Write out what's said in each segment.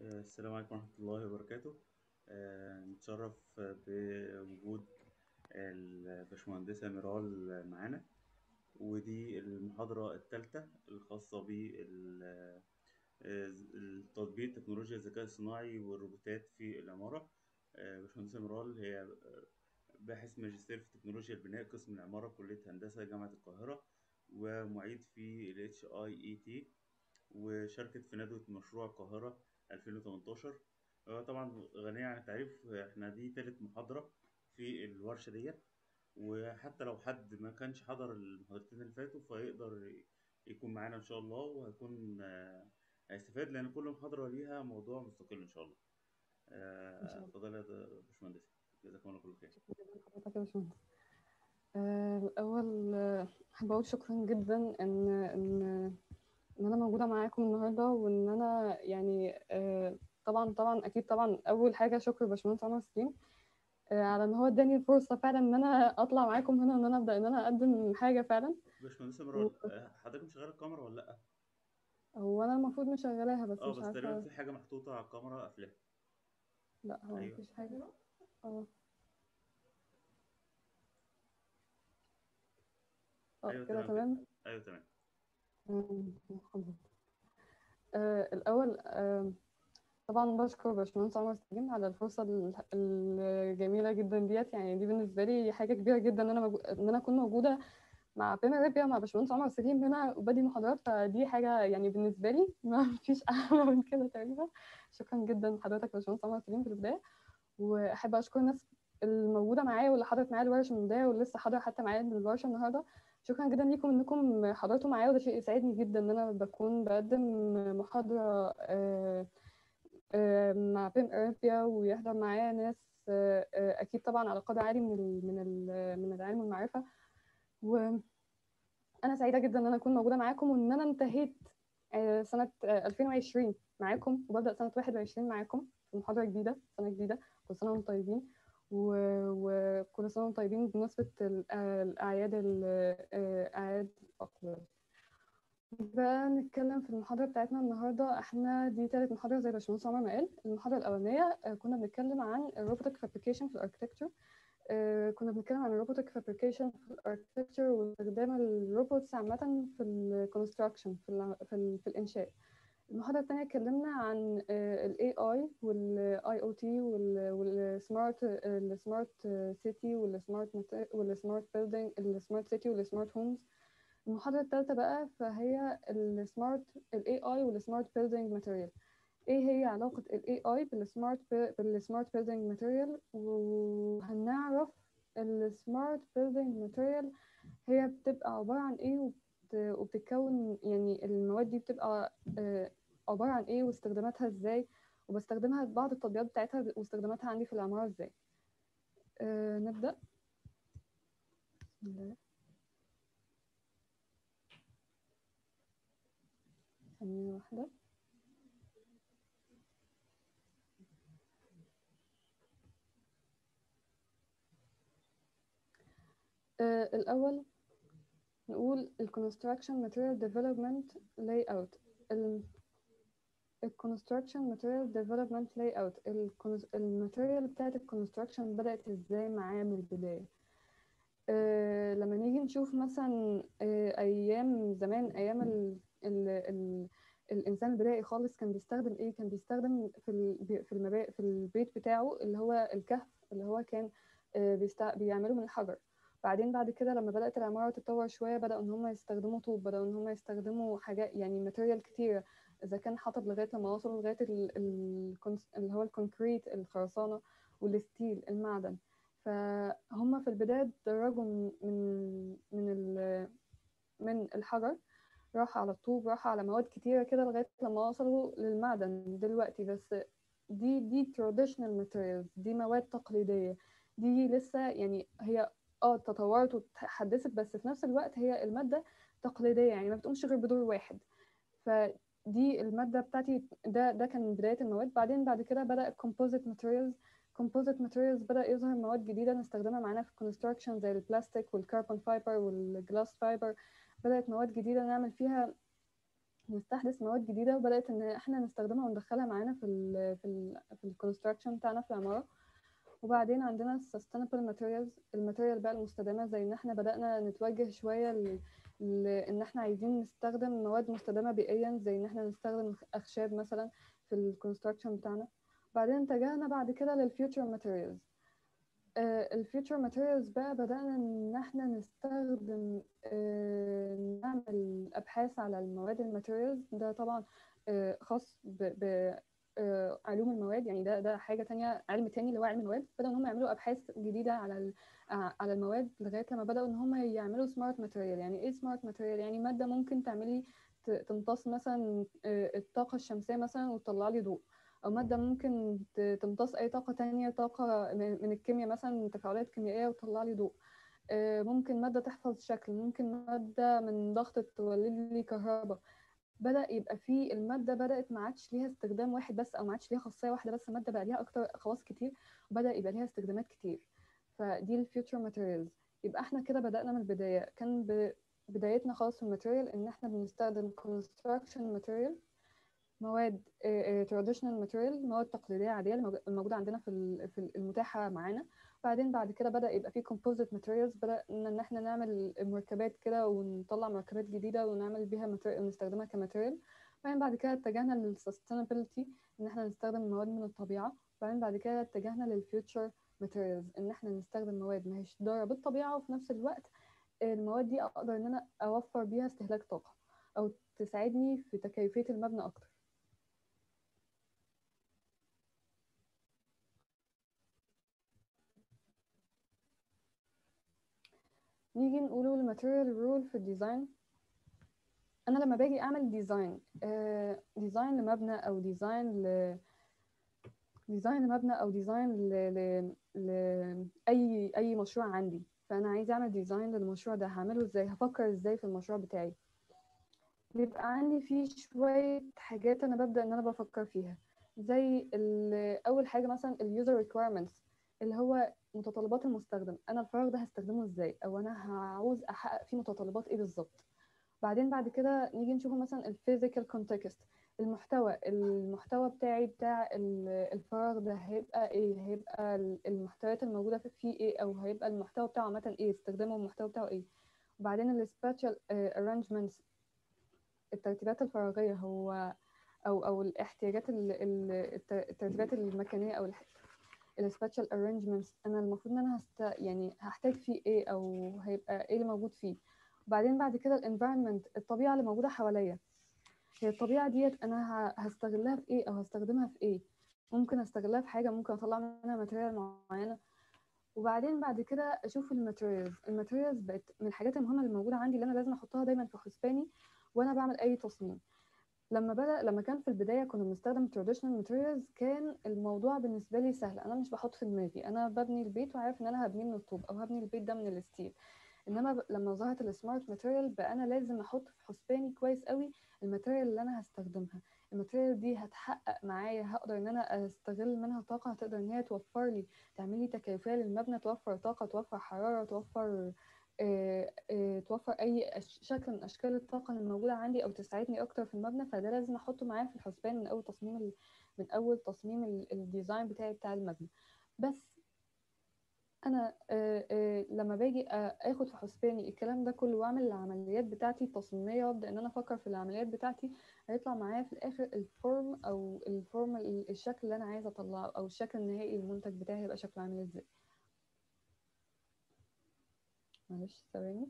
السلام عليكم ورحمة الله وبركاته. نتشرف بوجود الباشمهندسة ميرال معانا، ودي المحاضرة الثالثة الخاصة بالتطبيق تكنولوجيا الذكاء الصناعي والروبوتات في العمارة. باشمهندسة ميرال هي باحث ماجستير في تكنولوجيا البناء قسم العمارة كلية هندسة جامعة القاهرة، ومعيد في ال HIET، وشاركت في ندوة مشروع القاهرة 2018. طبعا غنية عن التعريف، احنا دي تالت محاضرة في الورشة ديت، وحتى لو حد ما كانش حضر المحاضرتين اللي فاتوا فيقدر يكون معانا إن شاء الله، وهيكون هيستفاد، لأن كل محاضرة ليها موضوع مستقل إن شاء الله. إن شاء الله. اتفضل يا باشمهندس، جزاكم الله كل خير. شكرا جدا لحضرتك يا باشمهندس. الأول أحب أقول شكرا جدا إن أنا موجودة معاكم النهاردة، وإن أنا يعني طبعا أكيد طبعا أول حاجة شكر باشمهندس عمر سليم على إن هو إداني الفرصة فعلا إن أنا أطلع معاكم هنا، إن أنا أبدأ إن أنا أقدم حاجة فعلا. باشمهندس مراد، حضرتك مشغل الكاميرا ولا لأ؟ هو أنا المفروض مشغلاها بس اه، مش بس تقريبا عارفة. في حاجة محطوطة على الكاميرا قافلاها. لا، هو أيوه. مفيش حاجة. اه أيوه كده تمام كده. تمام. أيوه تمام. حاضر. الأول طبعا بشكر باشمهندس عمر سليم على الفرصة الجميلة جدا ديت. يعني دي بالنسبة لي حاجة كبيرة جدا إن أنا أكون موجودة مع بيما ريبيا مع باشمهندس عمر سليم هنا وبدي محاضرات. فدي حاجة يعني بالنسبة لي ما فيش أعلى من كده تقريبا. شكرا جدا لحضرتك يا باشمهندس عمر سليم في البداية. وأحب أشكر الناس الموجودة معايا واللي حضرت معايا الورشة من البداية واللي لسه حاضر حتى معايا الورشة النهاردة. شكرا جدا ليكم إنكم حضرتوا معايا، وده شيء يسعدني جدا إن أنا بكون بقدم محاضرة مع بيم أرابيا ويحضر معايا ناس أكيد طبعا على قدر عالي من العلم والمعرفة. وأنا سعيدة جدا إن أنا أكون موجودة معاكم، وإن أنا انتهيت سنة 2020 معاكم، وببدأ سنة 21 معاكم في محاضرة جديدة، سنة جديدة. كل سنة وانتم طيبين، وكل سنة وانتم طيبين بمناسبة الأعياد أعياد الأقبال. بقى نتكلم في المحاضرة بتاعتنا النهاردة. احنا دي تالت محاضرة زي باشمهندس عمر ما قال. المحاضرة الأولانية كنا بنتكلم عن الروبوتك فابريكيشن في الاركتكتشر. كنا بنتكلم عن الروبوتك فابريكيشن في الاركتكتشر واستخدام الروبوتس عامة في الكونستراكشن في الإنشاء. المحاضرة الثانية اتكلمنا عن ال AI وال IoT والسمارت سيتي والسمارت بيلدينج، السمارت سيتي والسمارت هومز. المحاضرة الثالثة بقى فهي ال AI والسمارت بيلدينج ماتيريال. ايه هي علاقة ال AI بالسمارت بيلدينج ماتيريال، وهنعرف السمارت بيلدينج ماتيريال هي بتبقى عبارة عن ايه، وبتتكون يعني المواد دي بتبقى عبارة عن ايه واستخداماتها ازاي، وبستخدمها في بعض التطبيقات بتاعتها واستخداماتها عندي في العمارة ازاي. نبدأ. بسم الله. ثانية واحدة. الأول نقول ال Construction Material Development Layout. ال Construction Material Development Layout، الماتيريال بتاعت ال Construction بدأت ازاي معاه من البداية. لما نيجي نشوف مثلا أيام زمان، أيام ال الإنسان البدائي خالص كان بيستخدم إيه؟ كان بيستخدم في البيت بتاعه اللي هو الكهف، اللي هو كان بيعمله من الحجر. بعدين بعد كده لما بدأت العمارة تتطور شوية بدأوا إن هم يستخدموا طوب، بدأوا إن هم يستخدموا حاجات يعني ماتيريال كتيرة، إذا كان حطب لغاية لما وصلوا لغاية اللي هو الكونكريت، الخرسانة والستيل، المعدن. فهم في البداية اتدرجوا من الحجر، راح على الطوب، راح على مواد كتيرة كده لغاية لما وصلوا للمعدن دلوقتي. بس دي traditional materials، دي مواد تقليدية. دي لسه يعني هي تطورت وتحدثت، بس في نفس الوقت هي المادة تقليدية، يعني ما بتقومش غير بدور واحد. فدي المادة بتاعتي، ده كان بداية المواد. بعدين بعد كده بدأ الكومبوزيت ماتيريالز. كومبوزيت ماتيريالز بدأ يظهر مواد جديدة نستخدمها معانا في الكونستراكشن زي البلاستيك والكربون فايبر والجلاس فايبر. بدأت مواد جديدة نعمل فيها نستحدث مواد جديده، وبدات ان احنا نستخدمها وندخلها معانا في الكونستراكشن بتاعنا في العماره. وبعدين عندنا السستينبل ماتيريالز، الماتيريال بقى المستدامه، زي ان احنا بدانا نتوجه شويه ان احنا عايزين نستخدم مواد مستدامه بيئيا، زي ان احنا نستخدم اخشاب مثلا في الكونستراكشن بتاعنا. بعدين اتجهنا بعد كده للفيوتشر ماتيريالز. الفيوتشر ماتيريالز بقى بدأنا إن احنا نستخدم نعمل أبحاث على المواد الماتيريالز. ده طبعا خاص بعلوم المواد، يعني ده حاجة تانية، علم تاني اللي هو علم المواد. بدأوا إن هم يعملوا أبحاث جديدة على المواد، لغاية لما بدأوا إن هم يعملوا سمارت ماتيريال. يعني إيه سمارت ماتيريال؟ يعني مادة ممكن تعملي تمتص مثلا الطاقة الشمسية مثلا وتطلع لي ضوء، أو مادة ممكن تمتص أي طاقة تانية، طاقة من الكيمياء مثلا، تفاعلات كيميائية وتطلع لي ضوء. ممكن مادة تحفظ شكل، ممكن مادة من ضغط تولد لي كهرباء. بدأ يبقى فيه المادة بدأت ما عادش ليها استخدام واحد بس، أو ما عادش ليها خاصية واحدة بس، المادة بقى ليها أكتر خواص كتير، وبدأ يبقى ليها استخدامات كتير. فدي الفيوتشر ماتيريالز. يبقى احنا كده بدأنا من البداية. كان بدايتنا خالص في الماتيريال إن احنا بنستخدم construction material، مواد traditional material، مواد تقليديه عاديه الموجوده عندنا في المتاحه معانا. بعدين بعد كده بدا يبقى في composite materials، بدا ان احنا نعمل مركبات كده ونطلع مركبات جديده ونعمل بيها نستخدمها كماتيريال. بعدين بعد كده اتجهنا للسستينابيلتي، ان احنا نستخدم مواد من الطبيعه. بعدين بعد كده اتجهنا للفيوتشر ماتيريالز، ان احنا نستخدم مواد ما هيش ضاره بالطبيعه، وفي نفس الوقت المواد دي اقدر ان انا اوفر بيها استهلاك طاقه، او تساعدني في تكيفيه المبنى اكتر. نيجي نقوله الماتيريال رول في الديزاين. انا لما باجي اعمل ديزاين لمبنى، او ديزاين لاي مشروع عندي، فانا عايزه اعمل ديزاين للمشروع ده، هعمله ازاي؟ هفكر ازاي في المشروع بتاعي؟ بيبقى عندي فيه شويه حاجات انا ببدا ان انا بفكر فيها. زي اول حاجه مثلا اليوزر ريكويرمنتس، اللي هو متطلبات المستخدم. انا الفراغ ده هستخدمه ازاي، او انا هعوز احقق فيه متطلبات ايه بالظبط. بعدين بعد كده نيجي نشوف مثلا الفيزيكال كونتكست، المحتوى بتاع الفراغ ده هيبقى ايه، هيبقى المحتويات الموجوده فيه ايه، او هيبقى المحتوى بتاعه عامه ايه، استخدامه المحتوى بتاعه ايه. وبعدين السباتشال arrangements، الترتيبات الفراغيه، هو او الاحتياجات الترتيبات المكانيه، او السباتشال arrangements. انا المفروض ان انا يعني هحتاج فيه ايه، او هيبقى ايه اللي موجود فيه. وبعدين بعد كده الانفايرمنت، الطبيعه اللي موجوده حواليا. هي الطبيعه ديت انا هستغلها في ايه، او هستخدمها في ايه؟ ممكن استغلها في حاجه، ممكن اطلع منها ماتيريال معينه. وبعدين بعد كده اشوف الماتيريالز بقت من الحاجات المهمه اللي موجوده عندي، اللي انا لازم احطها دايما في حسباني وانا بعمل اي تصميم. لما كان في البدايه كنا بنستخدم traditional materials، كان الموضوع بالنسبه لي سهل. انا مش بحط في دماغي، انا ببني البيت وعارف ان انا هبنيه من الطوب، او هبني البيت ده من الستيل. انما لما ظهرت السمارت ماتيريال، بقى انا لازم احط في حسباني كويس قوي الماتيريال اللي انا هستخدمها. الماتيريال دي هتحقق معايا، هقدر ان انا استغل منها طاقه، هتقدر ان هي توفر لي، تعمل لي تكيفيه للمبنى، توفر طاقه، توفر حراره، توفر اي شكل من اشكال الطاقه اللي موجوده عندي، او تساعدني اكتر في المبنى. فده لازم احطه معايا في الحسبان من اول تصميم الديزاين بتاع المبنى. بس انا لما باجي اخد في حسباني الكلام ده كله، واعمل العمليات بتاعتي التصميميه، وابدا ان انا افكر في العمليات بتاعتي، هيطلع معايا في الاخر الفورم الشكل اللي انا عايزه اطلعه، او الشكل النهائي المنتج بتاعي هيبقى شكله عامل ازاي. معلش ثواني.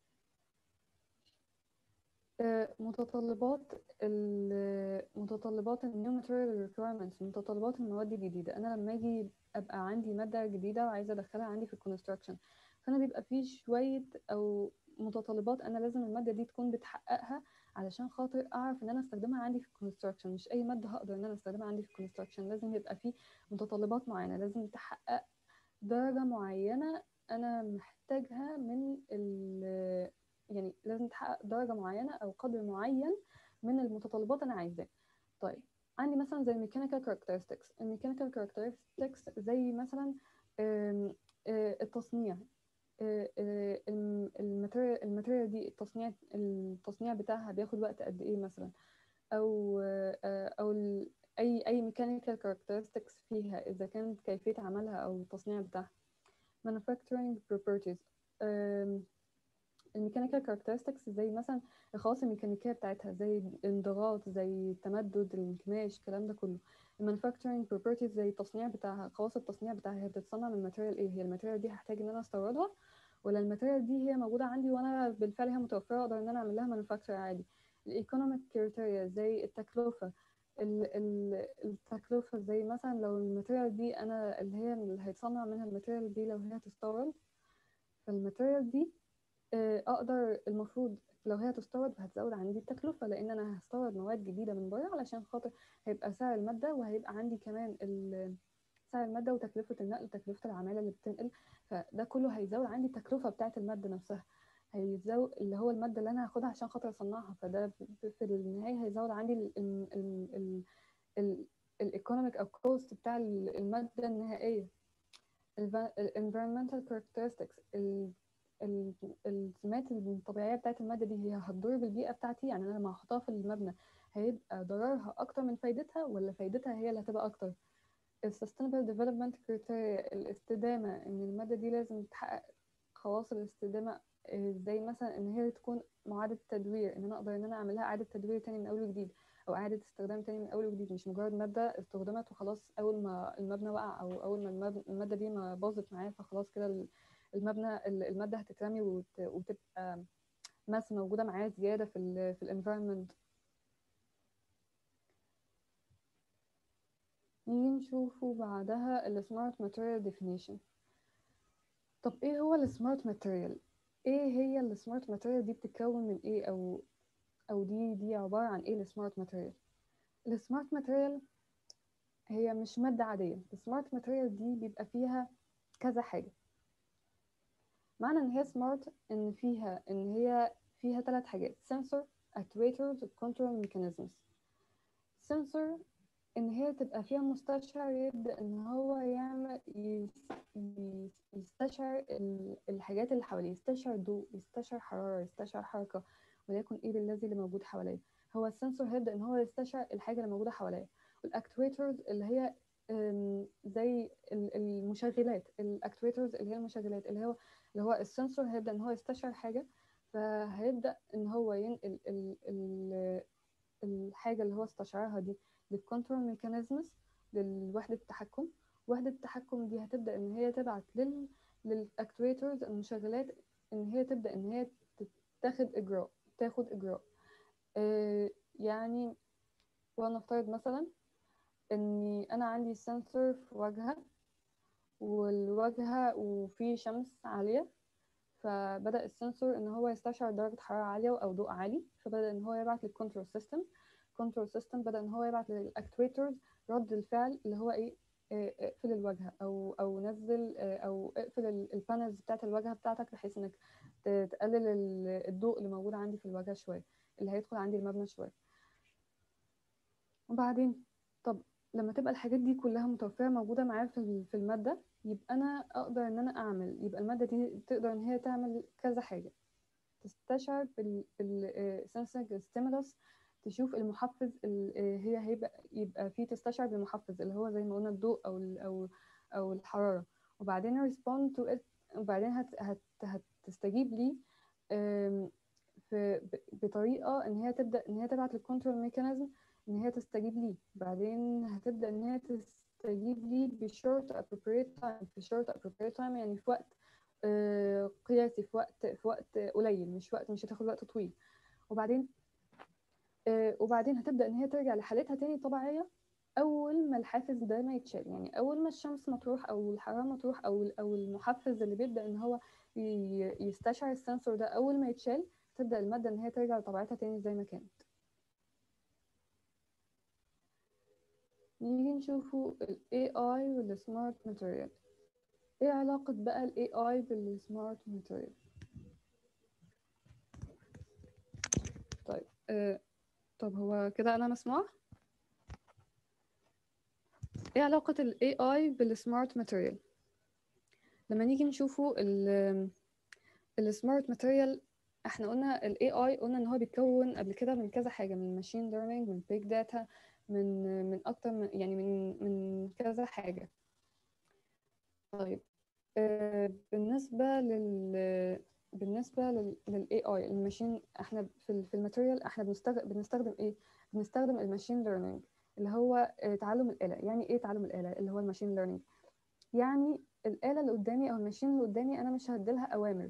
متطلبات النيو ماتيريال ريكويرمنتس، متطلبات المواد الجديده. انا لما اجي ابقى عندي ماده جديده وعايزه ادخلها عندي في الكونستراكشن، فانا بيبقى فيه شويه او متطلبات انا لازم الماده دي تكون بتحققها، علشان خاطر اعرف ان انا استخدمها عندي في الكونستراكشن. مش اي ماده هقدر ان انا استخدمها عندي في الكونستراكشن، لازم يبقى فيه متطلبات معينه، لازم تحقق درجه معينه انا محتاجها يعني لازم تحقق درجة معينة أو قدر معين من المتطلبات أنا عايزاه. طيب، عندي مثلا زي الميكانيكال كاركترستكس زي مثلا التصنيع. الماتيريال دي التصنيع بتاعها بياخد وقت قد ايه مثلا، او اي ميكانيكال كاركترستكس فيها، اذا كانت كيفيه عملها او التصنيع بتاعها. manufacturing properties، الميكانيكال كاركترستكس زي مثلا الخواص الميكانيكيه بتاعتها، زي الانضغاط، زي التمدد، الانكماش، الكلام ده كله. المانيفاكتشرنج بروبرتيز زي التصنيع بتاعها، خواص التصنيع بتاعها، هي بتتصنع من ماتيريال ايه، هي الماتيريال دي هحتاج ان انا استوردها، ولا الماتيريال دي هي موجوده عندي وانا بالفعل هي متوفره اقدر ان انا اعمل لها مانيفاكتشر عادي. الايكونوميك كريتيريا زي التكلفه، التكلفه زي مثلا لو الماتيريال دي انا اللي هيتصنع منها الماتيريال دي لو هي هتستورد، فالماتيريال دي اقدر المفروض لو هي تستورد هتزود عندي التكلفه، لان انا هستورد مواد جديده من بره علشان خاطر هيبقى سعر الماده، وهيبقى عندي كمان سعر الماده وتكلفه النقل، تكلفه العماله اللي بتنقل، فده كله هيزود عندي التكلفه بتاعه الماده نفسها، هيزود اللي هو الماده اللي انا هاخدها عشان خاطر اصنعها، فده في النهايه هيزود عندي الايكونوميك او كوست بتاع الماده النهائيه. environmental characteristics، السمات الطبيعيه بتاعت الماده دي هي هتضر بالبيئه بتاعتي، يعني انا لما احطها في المبنى هيبقى ضررها اكتر من فايدتها، ولا فايدتها هي اللي هتبقى اكتر. sustainable development criteria، الاستدامه، ان الماده دي لازم تحقق خواص الاستدامه، زي مثلا ان هي تكون معادة تدوير، ان انا اقدر ان انا اعملها اعادة تدوير تاني من اول وجديد، او اعادة استخدام تاني من اول وجديد، مش مجرد مادة استخدمت وخلاص اول ما المبنى وقع، او اول ما المادة دي ما باظت معايا فخلاص كده المادة هتترمي وتبقى ماس موجودة معايا زيادة في الانفايرمنت. نيجي نشوفوا بعدها السمارت ماتيريال ديفينيشن. طب ايه هو السمارت ماتيريال؟ ايه هي السمارت ماتيريال دي؟ بتتكون من ايه، او دي عبارة عن ايه السمارت ماتيريال؟ السمارت ماتيريال هي مش مادة عادية، السمارت ماتيريال دي بيبقى فيها كذا حاجة. معنى ان هي سمارت ان هي فيها 3 حاجات: sensor، actuators، control mechanisms. sensor ان هي تبقى فيها مستشعر يبدأ ان هو يستشعر الحاجات اللي حواليه، يستشعر ضوء، يستشعر حرارة، يستشعر حركة، وليكن ايه بالذي اللي موجود حواليه. هو السنسور هيبدأ ان هو يستشعر الحاجة اللي موجودة حواليه. والاكتويترز اللي هي زي المشغلات، الاكتويترز اللي هي المشغلات، اللي هو السنسور هيبدأ ان هو يستشعر حاجة، فهيبدأ ان هو ينقل الحاجة اللي هو استشعرها دي للكنترول ميكانيزمز، للوحدة التحكم. وحدة التحكم دي هتبدأ ان هي تبعت للاكتويترز المشغلات ان هي تبدأ ان هي تاخد اجراء. يعني ونفترض مثلا اني انا عندي سنسور في واجهة، والواجهة وفي شمس عالية، فبدأ السنسور ان هو يستشعر درجة حرارة عالية او ضوء عالي، فبدأ ان هو يبعت للكنترول سيستم. الكنترول سيستم بدأ ان هو يبعت للاكتويترز رد الفعل اللي هو ايه، اقفل الواجهة، او نزل، او اقفل البانلز بتاعت الواجهة بتاعتك، بحيث انك تقلل الضوء اللي موجود عندي في الواجهة شوية، اللي هيدخل عندي المبنى شوية. وبعدين طب لما تبقى الحاجات دي كلها متوفرة موجودة معايا في المادة، يبقى أنا أقدر إن أنا يبقى المادة دي تقدر إن هي تعمل كذا حاجة. تستشعر بالسنسنج ستيمولوس، تشوف المحفز هي يبقى فيه تستشعر بالمحفز اللي هو زي ما قلنا الضوء أو الحرارة، وبعدين respond to it، وبعدين هتستجيب لي بطريقة إن هي تبدأ إن هي تبعت للكنترول ميكانيزم ان هي تستجيب لي، بعدين هتبدا ان هي تستجيب لي بشورت ابروبريت تايم، في شورت ابروبريت تايم يعني في وقت قياسي، في وقت قليل، مش هتاخد وقت طويل. وبعدين هتبدا ان هي ترجع لحالتها تاني طبيعيه اول ما الحافز ده ما يتشال، يعني اول ما الشمس ما تروح او الحراره ما تروح او المحفز اللي بيبدا ان هو يستشعر السنسور ده اول ما يتشال، تبدا الماده ان هي ترجع لطبيعتها تاني زي ما كانت. نيجي نشوفوا ال AI وال Smart Material. ايه علاقة بقى ال AI بال Smart Material؟ طيب طب هو كده أنا مسموع؟ ايه علاقة ال AI بال Smart Material؟ لما نيجي نشوفوا السمارت ماتيريال احنا قلنا ال AI قلنا ان هو بيتكون قبل كده من كذا حاجة، من ماشين ليرنينج، من بيج داتا، من اكتر من يعني من كذا حاجة. طيب بالنسبة لل AI الماشين، احنا في الماتيريال احنا بنستخدم ايه؟ بنستخدم الماشين ليرنينج اللي هو تعلم الآلة. يعني ايه تعلم الآلة اللي هو الماشين ليرنينج؟ يعني الآلة اللي قدامي او الماشين اللي قدامي انا مش هديلها اوامر،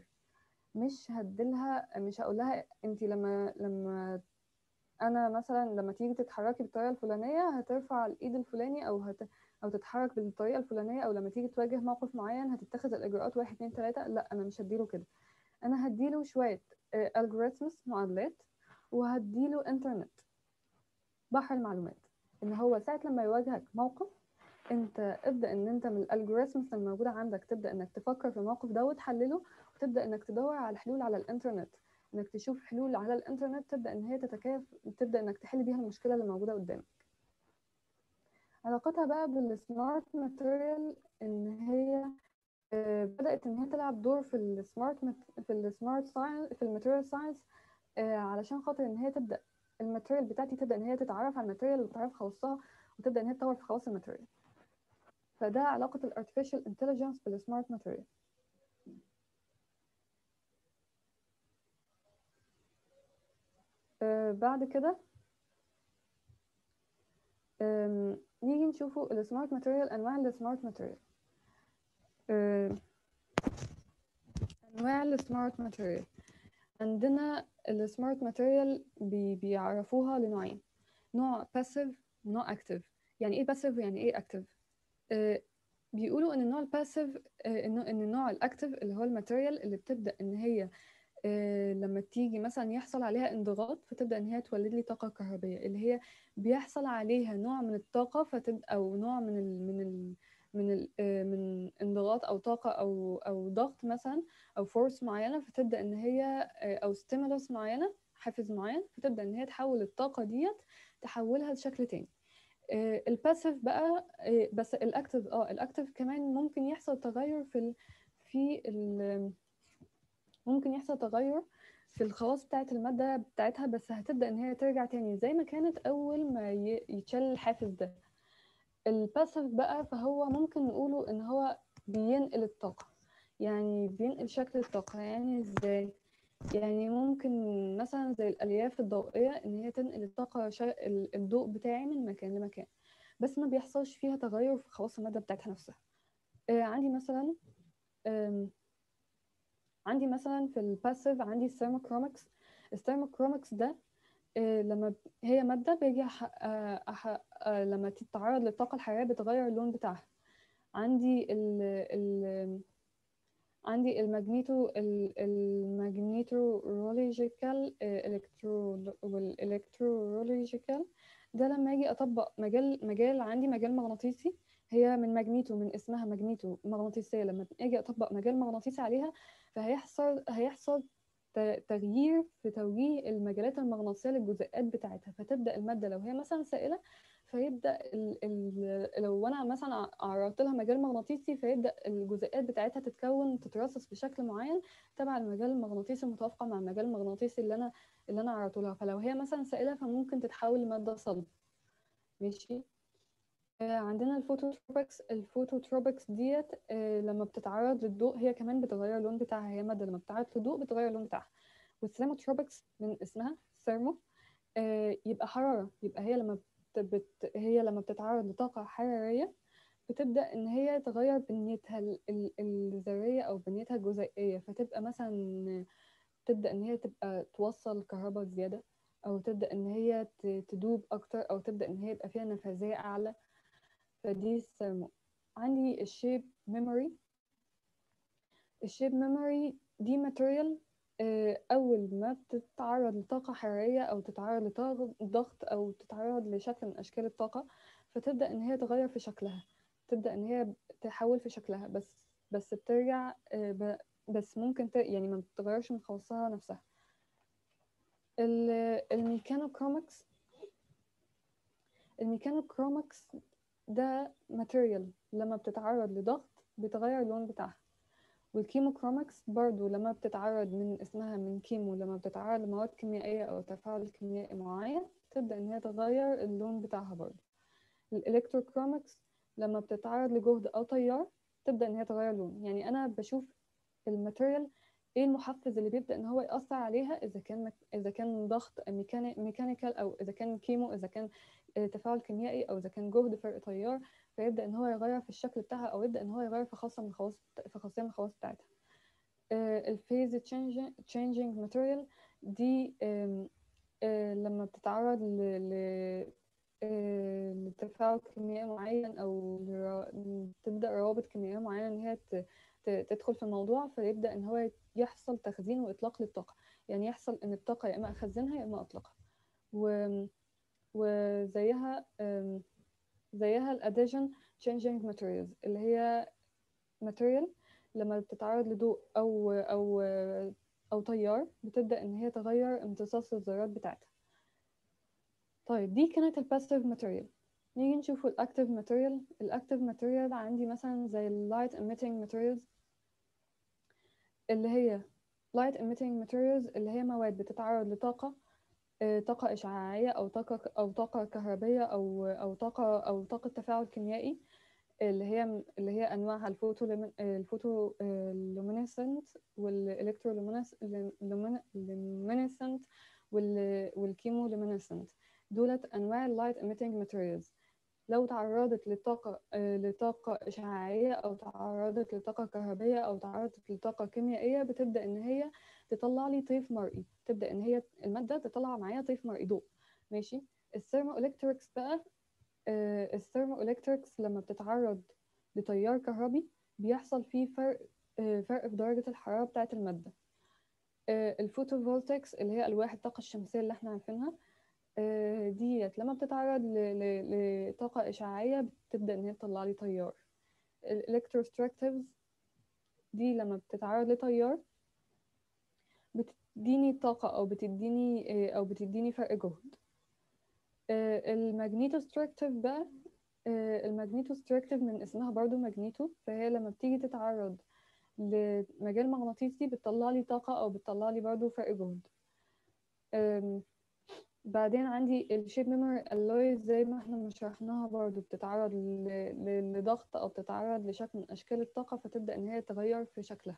مش هقول لها انت لما انا مثلا لما تيجي تتحركي بالطريقه الفلانيه هترفع الايد الفلاني او تتحرك بالطريقه الفلانيه، او لما تيجي تواجه موقف معين هتتخذ الاجراءات 1 2 3. لا، انا مش هديله كده. انا هديله شويه algorithms، معادلات، وهديله انترنت، بحر المعلومات، ان هو ساعه لما يواجهك موقف انت ابدا ان انت من الالجوريثمز الموجوده عندك تبدا انك تفكر في الموقف ده وتحلله، وتبدا انك تدور على حلول على الانترنت، انك تشوف حلول على الانترنت تبدا ان هي تبدا انك تحل بيها المشكله اللي موجوده قدامك. علاقتها بقى بالسمارت ماتيريال ان هي بدات ان هي تلعب دور في السمارت ساينس، في الماتيريال ساينس، علشان خاطر ان هي تبدا الماتيريال بتاعتي تبدا ان هي تتعرف على الماتيريال وتعرف خواصها، وتبدا ان هي تطور في خواص الماتيريال. فده علاقة ال Artificial Intelligence بالسمارت ماتيريال. بعد كده نيجي نشوفوا السمارت ماتيريال، أنواع السمارت ماتيريال. أنواع السمارت ماتيريال عندنا السمارت ماتيريال بيعرفوها لنوعين، نوع passive ونوع active. يعني إيه passive ويعني إيه active؟ بيقولوا إن النوع الباسيف إن النوع الأكتيف اللي هو الماتيريال اللي بتبدأ إن هي لما تيجي مثلا يحصل عليها انضغاط فتبدأ ان هي تولد لي طاقة كهربية، اللي هي بيحصل عليها نوع من الطاقة فتبقى او نوع من انضغاط او طاقة او ضغط مثلا، او فورس معينة، فتبدأ ان هي او ستيمولوس معينة، حافز معين، فتبدأ ان هي تحول الطاقة ديت تحولها لشكل تاني. الباسيف بقى بس الاكتيف كمان ممكن يحصل تغير في ممكن يحصل تغير في الخواص بتاعة المادة بتاعتها، بس هتبدأ إن هي ترجع تاني زي ما كانت أول ما يتشال الحافز ده. الباسيف بقى فهو ممكن نقوله إن هو بينقل الطاقة، يعني بينقل شكل الطاقة. يعني إزاي؟ يعني ممكن مثلا زي الألياف الضوئية إن هي تنقل الطاقة الضوء بتاعي من مكان لمكان، بس ما بيحصلش فيها تغير في خواص المادة بتاعتها نفسها. عندي مثلا في الباسيف عندي الثيرموكرومكس. الثيرموكرومكس ده لما هي مادة بيجي لما تتعرض للطاقة الحرارية بتغير اللون بتاعها. عندي ال عندي الماجنيتورولوجيكال والالكترولوجيكال. ده لما اجي اطبق عندي مجال مغناطيسي، هي من ماجنيتو، من اسمها ماجنيتو مغناطيسية. لما اجي اطبق مجال مغناطيسي عليها فهيحصل تغيير في توجيه المجالات المغناطيسية للجزيئات بتاعتها. فتبدأ المادة لو هي مثلا سائلة، فيبدأ لو أنا مثلا عرضت لها مجال مغناطيسي فيبدأ الجزيئات بتاعتها تترصص بشكل معين تبع المجال المغناطيسي المتوافقة مع المجال المغناطيسي اللي أنا عرضته لها. فلو هي مثلا سائلة فممكن تتحول لمادة صلبة. ماشي. عندنا الفوتوتروبكس ديت لما بتتعرض للضوء هي كمان بتغير اللون بتاعها. هي مادة لما بتتعرض للضوء بتغير اللون بتاعها. والثيرموتروبكس من اسمها ثيرمو يبقى حرارة. يبقى هي لما بتتعرض لطاقة حرارية بتبدأ إن هي تغير بنيتها الذرية أو بنيتها الجزيئية، فتبقى مثلا تبدأ إن هي تبقى توصل كهرباء زيادة، أو تبدأ إن هي تدوب أكتر، أو تبدأ إن هي يبقى فيها نفاذية أعلى. فدي الثيرمو. عندي الشيب ميموري دي ماتيريال أول ما بتتعرض لطاقة حرارية أو تتعرض لضغط أو تتعرض لشكل من أشكال الطاقة فتبدأ إن هي تغير في شكلها، تبدأ إن هي تحول في شكلها، بس بترجع بس ممكن يعني ما بتتغيرش من خواصها نفسها. الميكانوكرومكس ده ماتيريال لما بتتعرض لضغط بتغير اللون بتاعها. والكيموكرومكس برضو لما بتتعرض من اسمها من كيمو، لما بتتعرض لمواد كيميائية أو تفاعل كيميائي معين تبدأ إن هي تغير اللون بتاعها برضو. الإلكتروكرومكس لما بتتعرض لجهد أو تيار تبدأ إن هي تغير لون. يعني أنا بشوف الماتيريال ايه المحفز اللي بيبدأ ان هو يأثر عليها، اذا كان ضغط ميكانيكال، او اذا كان كيمو، اذا كان تفاعل كيميائي، او اذا كان جهد فرق تيار، فيبدأ ان هو يغير في الشكل بتاعها، او يبدأ ان هو يغير في خاصية من الخواص بتاعتها. الفيز تشينجينج ماتيريال دي لما بتتعرض لتفاعل كيميائي معين، او تبدأ روابط كيميائية معينة ان هي تدخل في الموضوع، فيبدأ ان هو يحصل تخزين واطلاق للطاقة. يعني يحصل ان الطاقة يا اما اخزنها يا اما اطلقها. وزيها الاديشن changing materials، اللي هي material لما بتتعرض لضوء او تيار بتبدأ ان هي تغير امتصاص الذرات بتاعتها. طيب دي كانت الباسيف ماتيريال. نيجي نشوف الاكتيف ماتيريال. الاكتيف ماتيريال عندي مثلا زي اللايت ايميتنج ماتيريالز، اللي هي light emitting materials، اللي هي مواد بتتعرض لطاقة طاقة إشعاعية أو طاقة كهربية أو طاقة تفاعل كيميائي، اللي هي أنواعها الفوتو لومينيسنت والإلكترولومينيسنت والكيمو لومينيسنت. دولت أنواع اللايت emitting materials. لو تعرضت لطاقة إشعاعية، أو تعرضت لطاقة كهربية، أو تعرضت لطاقة كيميائية، بتبدأ إن هي تطلع لي طيف مرئي، تبدأ إن هي المادة تطلع معايا طيف مرئي ضوء. ماشي. الثيرموإلكتريكس بقى، الثيرموإلكتريكس لما بتتعرض لتيار كهربي بيحصل فيه فرق في درجة الحرارة بتاعة المادة. الفوتوفولتكس اللي هي ألواح الطاقة الشمسية اللي احنا عارفينها، ديت لما بتتعرض لطاقة إشعاعية بتبدأ إن هي تطلع لي تيار. الإلكتروستراكتيفز دي لما بتتعرض لتيار بتديني طاقة أو بتديني فرق جهد. الماجنيتوستراكتيف بقى، الماجنيتوستراكتيف من اسمها برضو ماجنيتو، فهي لما بتيجي تتعرض لمجال مغناطيسي بتطلع لي طاقة أو بتطلع لي برضو فرق جهد. بعدين عندي الشيب ميموري الوي، زي ما احنا شرحناها برضو بتتعرض لضغط او بتتعرض لشكل من اشكال الطاقة، فتبدأ ان هي تغير في شكلها.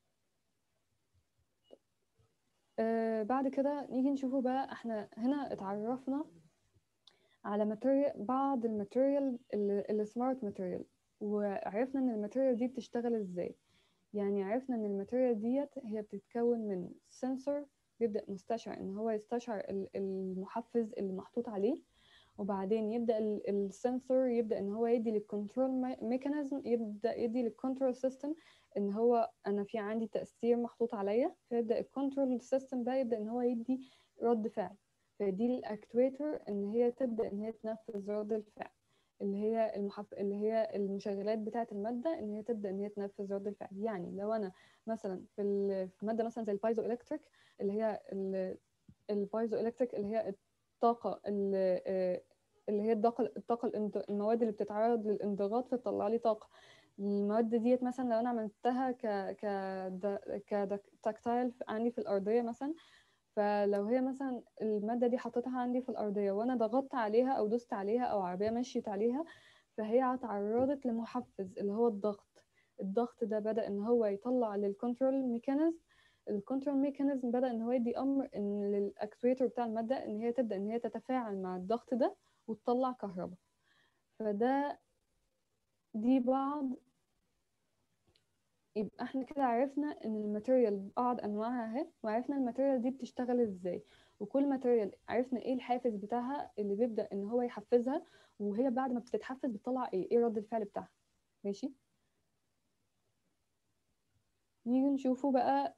بعد كده نيجي نشوفه بقى، احنا هنا اتعرفنا على بعض الماتيريال السمارت ماتيريال، وعرفنا ان الماتيريال دي بتشتغل ازاي. يعني عرفنا ان الماتيريال ديت هي بتتكون من سنسور بيبدأ مستشعر ان هو يستشعر المحفز اللي محطوط عليه، وبعدين يبدأ السنسور يبدأ ان هو يدي للكنترول ميكانيزم، يبدأ يدي للكنترول سيستم ان هو انا في عندي تأثير محطوط عليا، فيبدأ الكنترول سيستم ده يبدأ ان هو يدي رد فعل، فيدي للاكتويتر ان هي تبدأ ان هي تنفذ رد الفعل، اللي هي المشغلات بتاعة المادة، ان هي تبدأ ان هي تنفذ رد الفعل. يعني لو انا مثلا في مادة مثلا زي البايزو الكتريك، اللي هي البايزو الكتريك اللي هي الطاقة اللي هي الطاقة المواد اللي بتتعرض للانضغاط فتطلع لي طاقة. المواد ديت مثلا لو انا عملتها كتاكتايل عندي في الأرضية مثلا، فلو هي مثلا المادة دي حطيتها عندي في الأرضية وأنا ضغطت عليها أو دوست عليها أو عربية مشيت عليها، فهي اتعرضت لمحفز اللي هو الضغط ده بدأ إن هو يطلع للكنترول ميكانيزم. الكنترول ميكانيزم بدأ إن هو يدي أمر إن للأكتويتر بتاع المادة إن هي تبدأ إن هي تتفاعل مع الضغط ده وتطلع كهرباء. دي بعض. يبقى احنا كده عرفنا ان الماتيريال بعض انواعها اهي، وعرفنا الماتيريال دي بتشتغل ازاي، وكل ماتيريال عرفنا ايه الحافز بتاعها اللي بيبدأ ان هو يحفزها، وهي بعد ما بتتحفز بتطلع ايه رد الفعل بتاعها. ماشي. نيجي نشوفوا بقى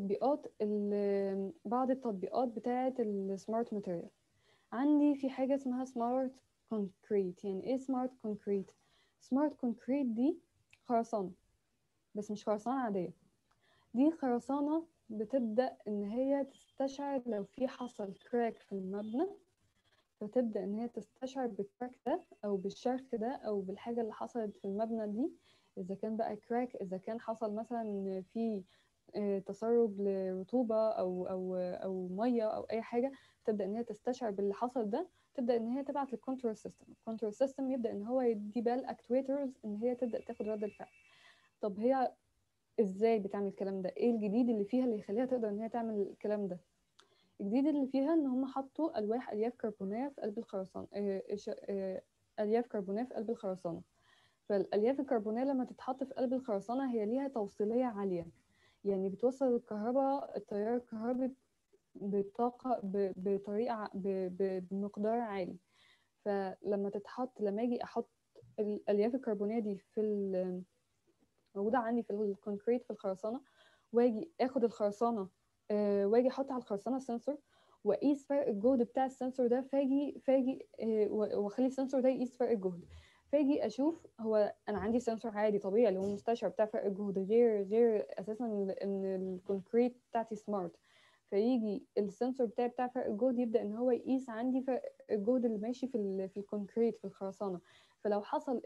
بعض التطبيقات بتاعة السمارت ماتيريال. عندي في حاجة اسمها سمارت كونكريت. يعني ايه سمارت كونكريت؟ سمارت كونكريت دي خرسانة، بس مش خرسانة عادية، دي خرسانة بتبدأ إن هي تستشعر لو في حصل كراك في المبنى، فتبدأ إن هي تستشعر بالكراك ده أو بالشرخ ده أو بالحاجة اللي حصلت في المبنى دي اذا كان بقى كراك، اذا كان حصل مثلا في تسرب لرطوبه او ميه او اي حاجه، تبدا ان هي تستشعر باللي حصل ده، تبدا ان هي تبعت للكنترول سيستم. الكنترول سيستم يبدا ان هو يدي بقى الاكتويترز ان هي تبدا تاخد رد الفعل. طب هي ازاي بتعمل الكلام ده؟ ايه الجديد اللي فيها اللي يخليها تقدر ان هي تعمل الكلام ده؟ الجديد اللي فيها ان هم حطوا الياف كربونيه في قلب الخرسانه، الياف كربونيه في قلب الخرسانه. فالالياف الكربونيه لما تتحط في قلب الخرسانه هي ليها توصيليه عاليه، يعني بتوصل الكهرباء، التيار الكهربي بطاقه بطريقه بمقدار عالي. فلما تتحط، لما اجي احط الالياف الكربونيه دي موجوده عندي في الكونكريت في الخرسانه، واجي اخد الخرسانه واجي احط على الخرسانه سنسور، واقيس فرق الجهد بتاع السنسور ده، فاجي واخلي السنسور ده يقيس فرق الجهد. فاجي اشوف، هو انا عندي سنسور عادي طبيعي اللي هو المستشعر بتاع فرق الجهد، غير اساسا ان الكونكريت بتاعتي سمارت. فيجي السنسور بتاع فرق الجهد يبدا ان هو يقيس عندي فرق الجهد اللي ماشي في الكونكريت في الخرسانه. فلو حصل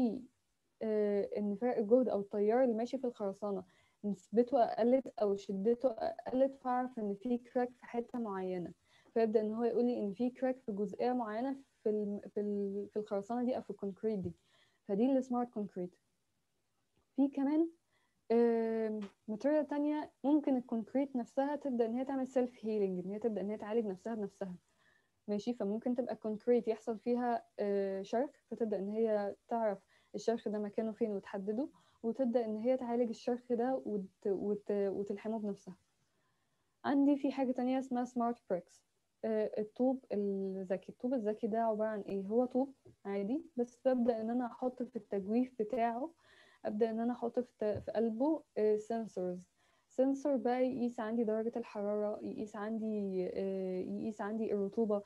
ان فرق الجهد او التيار اللي ماشي في الخرسانه نسبته قلت او شدته قلت، فاعرف ان في كراك في حته معينه. فيبدا ان هو يقول لي ان في كراك في جزئيه معينه في الخرسانه دي او في الكونكريت دي. فدي السمارت كونكريت. في كمان ماتيريال تانية ممكن الكونكريت نفسها تبدا ان هي تعمل سيلف هيلينج، ان هي تبدا ان هي تعالج نفسها بنفسها. ماشي. فممكن تبقى الكونكريت يحصل فيها شرخ، فتبدا ان هي تعرف الشرخ ده مكانه فين وتحدده، وتبدا ان هي تعالج الشرخ ده وتلحمه بنفسها. عندي في حاجه تانية اسمها سمارت بريكس. الطوب الذكي. الطوب الذكي ده عباره عن ايه؟ هو طوب عادي، بس ببدا ان انا احط في التجويف بتاعه، ابدا ان انا احط في قلبه سنسورز. سنسور بقى يقيس عندي درجة الحرارة، يقيس عندي الرطوبة،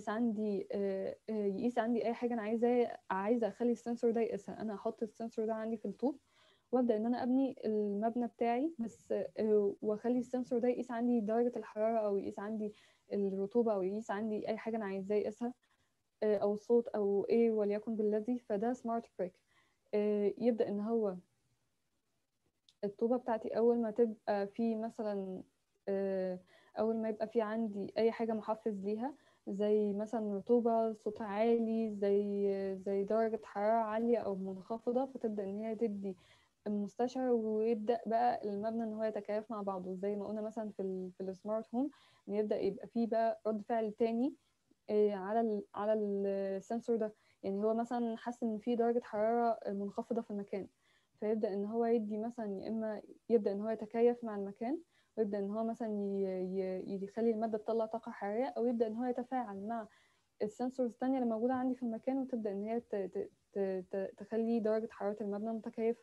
يقيس عندي أي حاجة أنا عايزة أخلي السنسور ده يقيسها. أنا أحط السنسور ده عندي في الطوب، وأبدأ إن أنا أبني المبنى بتاعي بس، وأخلي السنسور ده يقيس عندي درجة الحرارة، أو يقيس عندي الرطوبة، أو يقيس عندي أي حاجة أنا عايزاه يقيسها، أو الصوت أو إيه وليكن بالذي. فده سمارت بريك. يبدأ إن هو الطوبة بتاعتي أول ما تبقى في مثلا أول ما يبقى في عندي أي حاجة محفز ليها، زي مثلا رطوبة، صوت عالي، زي درجة حرارة عالية أو منخفضة، فتبدأ إن هي تدي المستشعر، ويبدأ بقى المبنى إن هو يتكيف مع بعضه. زي ما قلنا مثلا في السمارت هوم، إن يبدأ يبقى فيه بقى رد فعل تاني على السنسور ده. يعني هو مثلا حس إن في درجة حرارة منخفضة في المكان، فيبدأ إن هو يدي مثلا، يا إما يبدأ إن هو يتكيف مع المكان، ويبدأ إن هو مثلا يخلي المادة تطلع طاقة حرارية، أو يبدأ إن هو يتفاعل مع السنسورز التانية اللي موجودة عندي في المكان، وتبدأ إن هي تخلي درجة حرارة المبنى متكيفة.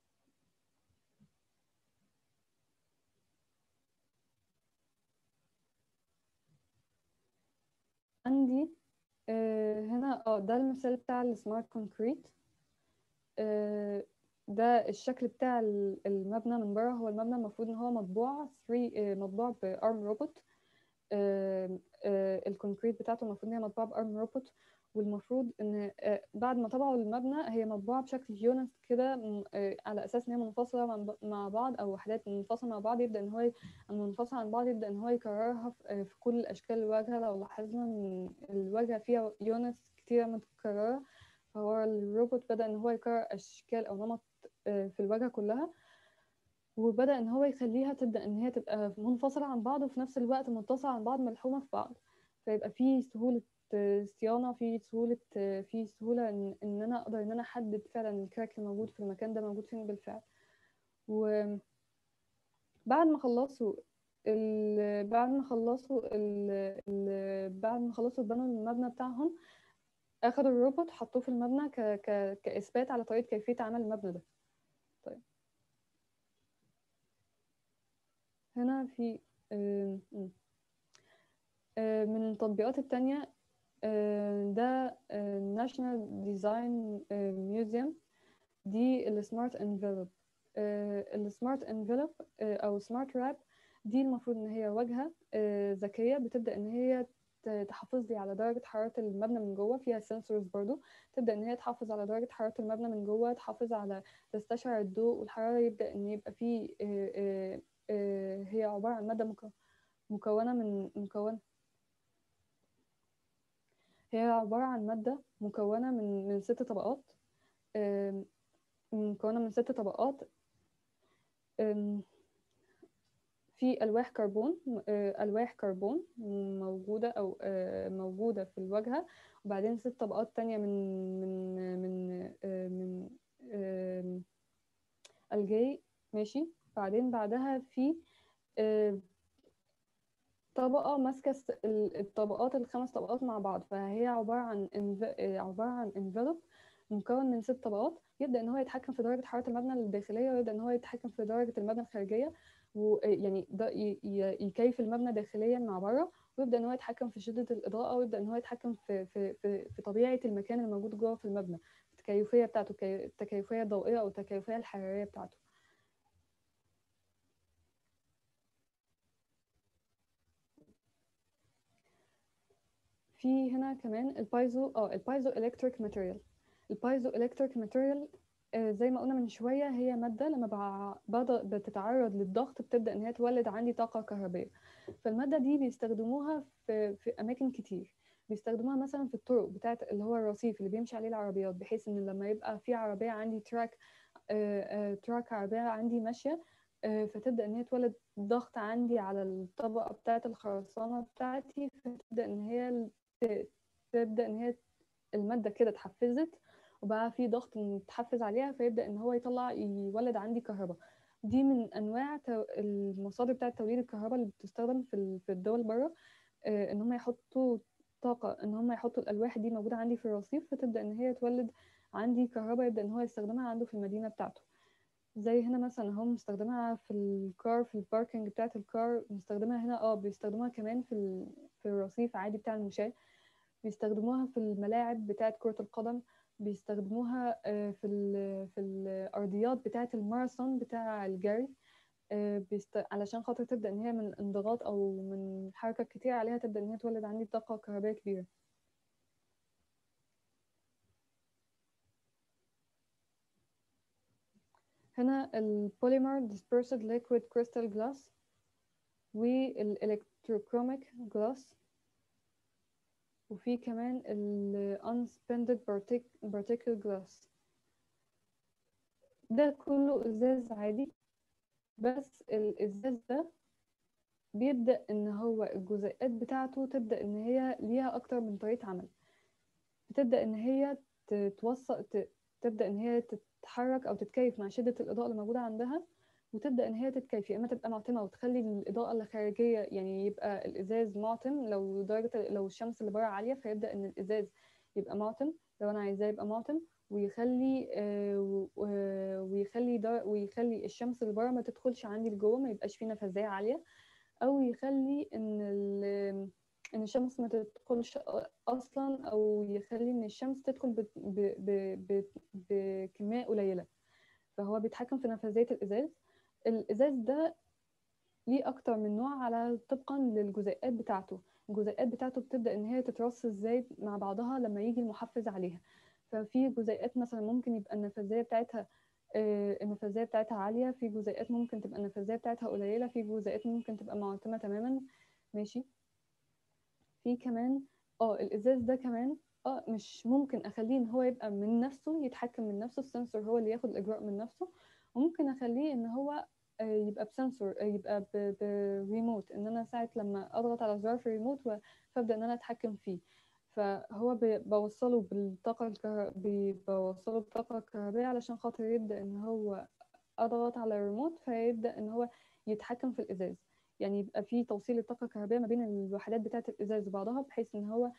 عندي هنا ده المثال بتاع السمارت كونكريت. ده الشكل بتاع المبنى من بره. هو المبنى المفروض ان هو مطبوع بارم روبوت. الكونكريت بتاعته المفروض ان هي مطبوعه بارم روبوت، والمفروض ان بعد ما طبعوا المبنى هي مطبوعه بشكل يونت كده، على اساس ان هي منفصله مع بعض، او وحدات منفصله مع بعض. يبدا ان هو منفصل عن بعض، يبدا ان هو يكررها في كل اشكال الواجهه. لو لاحظنا ان الواجهه فيها يونتس كتيره متكرره، فهو الروبوت بدأ إن هو يكرر أشكال أو نمط في الواجهة كلها، وبدأ إن هو يخليها تبدأ إن هي تبقى منفصلة عن بعض، وفي نفس الوقت متصلة عن بعض، ملحومة في بعض. فيبقى في سهولة صيانة، في سهولة إن أنا أقدر إن أنا أحدد فعلا الكراك الموجود في المكان ده موجود فين بالفعل. وبعد ما خلصوا بعد ما خلصوا بنوا المبنى بتاعهم، اخدوا الروبوت حطوه في المبنى كاثبات على طريقه كيفيه عمل المبنى ده. طيب هنا في من التطبيقات التانية، ده ناشونال ديزاين ميوزيوم. دي السمارت انفلوب. السمارت انفلوب او سمارت راب، دي المفروض ان هي واجهه ذكيه بتبدا ان هي تحافظ لي على درجة حرارة المبنى من جوه. فيها سنسورز برضو تبدأ إن هي تحافظ على درجة حرارة المبنى من جوه، تحافظ على تستشعر الضوء والحرارة، يبدأ إن يبقى فيه هي عبارة عن مادة مكونة هي عبارة عن مادة مكونة من 6 طبقات، مكونة من 6 طبقات. في ألواح كربون موجودة أو موجودة في الواجهة، وبعدين 6 طبقات تانية من الجاي، ماشي. بعدين بعدها في طبقة ماسكة الطبقات ال5 طبقات مع بعض، فهي عبارة عن envelope مكون من 6 طبقات، يبدأ إن هو يتحكم في درجة حرارة المبنى الداخلية، ويبدأ إن هو يتحكم في درجة المبنى الخارجية، ويعني يكيف المبنى داخليا مع بره، ويبدأ إن هو يتحكم في شدة الإضاءة، ويبدأ إن هو يتحكم في طبيعة المكان الموجود جوه في المبنى، التكيفية بتاعته، التكيفية الضوئية أو التكيفية الحرارية بتاعته. في هنا كمان البايزو الكتريك ماتيريال. البايزو الكتريك ماتيريال زي ما قلنا من شويه، هي ماده لما بتتعرض للضغط بتبدا ان هي تولد عندي طاقه كهربائيه. فالماده دي بيستخدموها في اماكن كتير. بيستخدموها مثلا في الطرق بتاعه اللي هو الرصيف اللي بيمشي عليه العربيات، بحيث ان لما يبقى في عربيه عندي تراك عربيه عندي ماشيه، فتبدا ان هي تولد ضغط عندي على الطبقه بتاعه الخرسانه بتاعتي، فتبدا ان هي المادة كده اتحفزت، وبقى في ضغط متحفز عليها، فيبدأ ان هو يولد عندي كهرباء. دي من انواع المصادر بتاعة توليد الكهرباء اللي بتستخدم في الدول بره، ان هم يحطوا طاقة، ان هم يحطوا الالواح دي موجودة عندي في الرصيف، فتبدأ ان هي تولد عندي كهرباء، يبدأ ان هو يستخدمها عنده في المدينة بتاعته. زي هنا مثلا هم مستخدمها في الكار، في الباركنج بتاعة الكار، مستخدمها هنا. بيستخدموها كمان في الرصيف عادي بتاع المشاة، بيستخدموها في الملاعب بتاعة كرة القدم، بيستخدموها في الأرضيات بتاعة الماراثون بتاع الجري، علشان خاطر تبدأ إن هي من الانضغاط أو من حركة كتير عليها تبدأ إن هي تولد عندي طاقة كهربائية كبيرة. هنا البوليمر dispersed liquid crystal glass والإلكتروكروميك glass، وفي كمان ال unspended particle glass. ده كله ازاز عادي، بس الازاز ده بيبدأ ان هو الجزيئات بتاعته تبدأ ان هي ليها اكتر من طريقة عمل، بتبدأ ان هي تبدأ ان هي تتحرك او تتكيف مع شدة الاضاءة اللي موجودة عندها، وتبدأ ان هي تتكيف، يا اما تبقى معتمة وتخلي الاضاءة اللي خارجية، يعني يبقى الازاز معتم لو الشمس اللي بره عالية، فيبدأ ان الازاز يبقى معتم لو انا عايزاه يبقى معتم، ويخلي الشمس اللي بره ما تدخلش عندي لجوه، ما يبقاش فيه نفاذية عالية، او يخلي ان الشمس ما تدخلش اصلا، او يخلي ان الشمس تدخل بكمية قليلة. فهو بيتحكم في نفاذية الازاز ده ليه اكتر من نوع على طبقا للجزيئات بتاعته. الجزيئات بتاعته بتبدأ ان هي تترص ازاي مع بعضها لما يجي المحفز عليها. ففي جزيئات مثلا ممكن يبقى النفاذية بتاعتها عالية، في جزيئات ممكن تبقى النفاذية بتاعتها قليلة، في جزيئات ممكن تبقى معتمة تماما، ماشي. في كمان الازاز ده كمان مش ممكن اخليه ان هو يبقى من نفسه، يتحكم من نفسه، السنسور هو اللي ياخد الاجراء من نفسه، وممكن اخليه ان هو يبقى بسنسور، يبقى بريموت، ان انا ساعة لما اضغط على زرار في الريموت فابدا ان انا اتحكم فيه. فهو بوصله بالطاقة الكهربائية علشان خاطر يبدأ ان هو اضغط على الريموت فيبدأ ان هو يتحكم في الازاز، يعني يبقى في توصيل الطاقة الكهربائية ما بين الوحدات بتاعة الازاز وبعضها، بحيث ان هو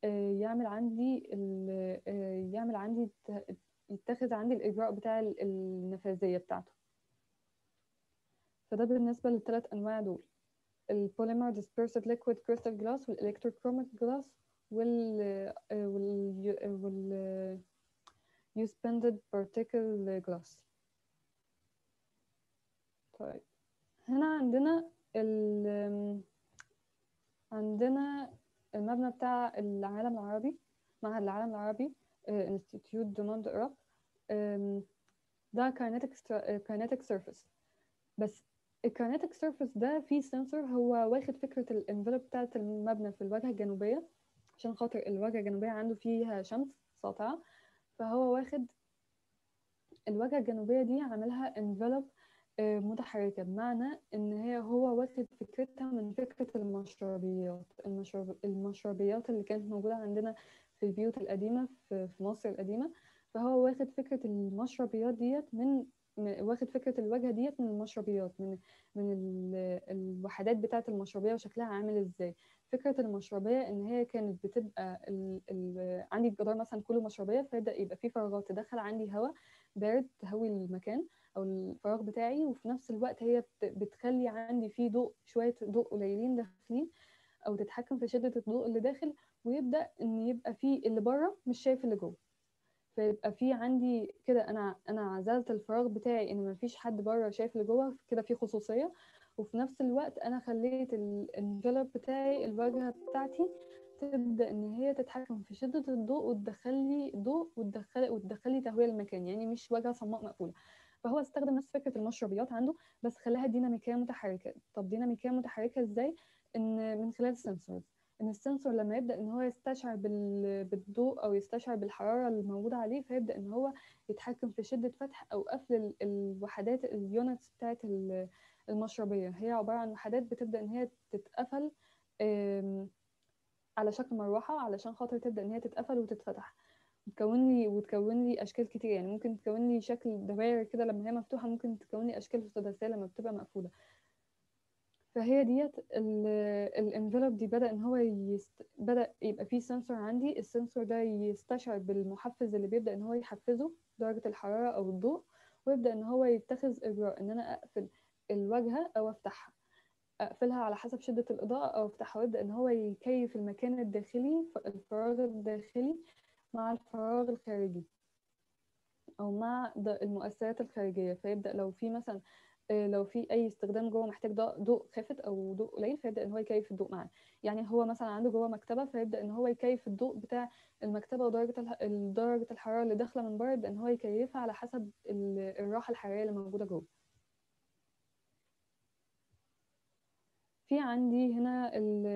يعمل عندي يتخذ عندي الاجراء بتاع النفاذية بتاعته. فده بالنسبة للثلاث انواع دول: البوليمر dispersed liquid crystal glass والelectrochromic glass وال suspended particle glass. طيب هنا عندنا المبنى بتاع العالم العربي، معهد العالم العربي، انستيتيوت دوموند اوروب. ده كاينيتيك سيرفيس. بس الكاينيتيك سيرفيس ده فيه سنسور، هو واخد فكرة الانفلوب بتاعة المبنى في الواجهة الجنوبية، عشان خاطر الواجهة الجنوبية عنده فيها شمس ساطعة، فهو واخد الواجهة الجنوبية دي عاملها انفلوب متحركة، بمعنى ان هو واخد فكرتها من فكرة المشربيات اللي كانت موجودة عندنا في البيوت القديمة في مصر القديمة. فهو واخد فكرة المشربيات ديت واخد فكرة الواجهة ديت من المشربيات، من الوحدات بتاعة المشربية وشكلها عامل ازاي. فكرة المشربية ان هي كانت بتبقى عندي الجدار مثلا كله مشربية، فيبدأ يبقى فيه فراغات تدخل عندي هواء بارد تهوي المكان او الفراغ بتاعي، وفي نفس الوقت هي بتخلي عندي فيه ضوء، شويه ضوء قليلين داخلين، او تتحكم في شده الضوء اللي داخل، ويبدا ان يبقى فيه اللي بره مش شايف اللي جوه. فيبقى في عندي كده انا عزلت الفراغ بتاعي ان مفيش حد بره شايف اللي جوه، كده في خصوصيه. وفي نفس الوقت انا خليت الانفلوب بتاعي، الواجهه بتاعتي، تبدا ان هي تتحكم في شده الضوء وتدخلي ضوء وتدخلي تهويه للمكان، يعني مش واجهه صماء مقفوله. فهو استخدم نفس فكره المشربيات عنده، بس خلاها ديناميكيه متحركه. طب ديناميكيه متحركه ازاي؟ ان من خلال السنسورز، ان السنسور لما يبدا ان هو يستشعر بالضوء او يستشعر بالحراره الموجوده عليه، فيبدا ان هو يتحكم في شده فتح او قفل الوحدات اليونتس بتاعه المشربيه. هي عباره عن وحدات بتبدا ان هي تتقفل على شكل مروحه، علشان خاطر تبدا ان هي تتقفل وتتفتح، وتكون لي اشكال كتير. يعني ممكن تكون لي شكل دوائر كده لما هي مفتوحه، ممكن تكون لي اشكال سداسيه لما بتبقى مقفوله. فهي ديت الانفلوب دي بدأ ان هو بدأ يبقى فيه سنسور عندي. السنسور ده يستشعر بالمحفز اللي بيبدأ ان هو يحفزه درجة الحرارة او الضوء، ويبدأ ان هو يتخذ اجراء ان انا اقفل الواجهة او افتحها، اقفلها على حسب شدة الإضاءة او افتحها، ويبدأ ان هو يكيف المكان الداخلي، الفراغ الداخلي مع الفراغ الخارجي او مع المؤثرات الخارجيه. فيبدا لو في مثلا لو في اي استخدام جوه محتاج ضوء خافت او ضوء قليل، فيبدا ان هو يكيف الضوء معاه. يعني هو مثلا عنده جوه مكتبه، فيبدا ان هو يكيف الضوء بتاع المكتبه ودرجه درجه الحراره اللي داخله من بره، يبدا ان هو يكيفها على حسب الراحه الحراريه اللي موجوده جوه. في عندي هنا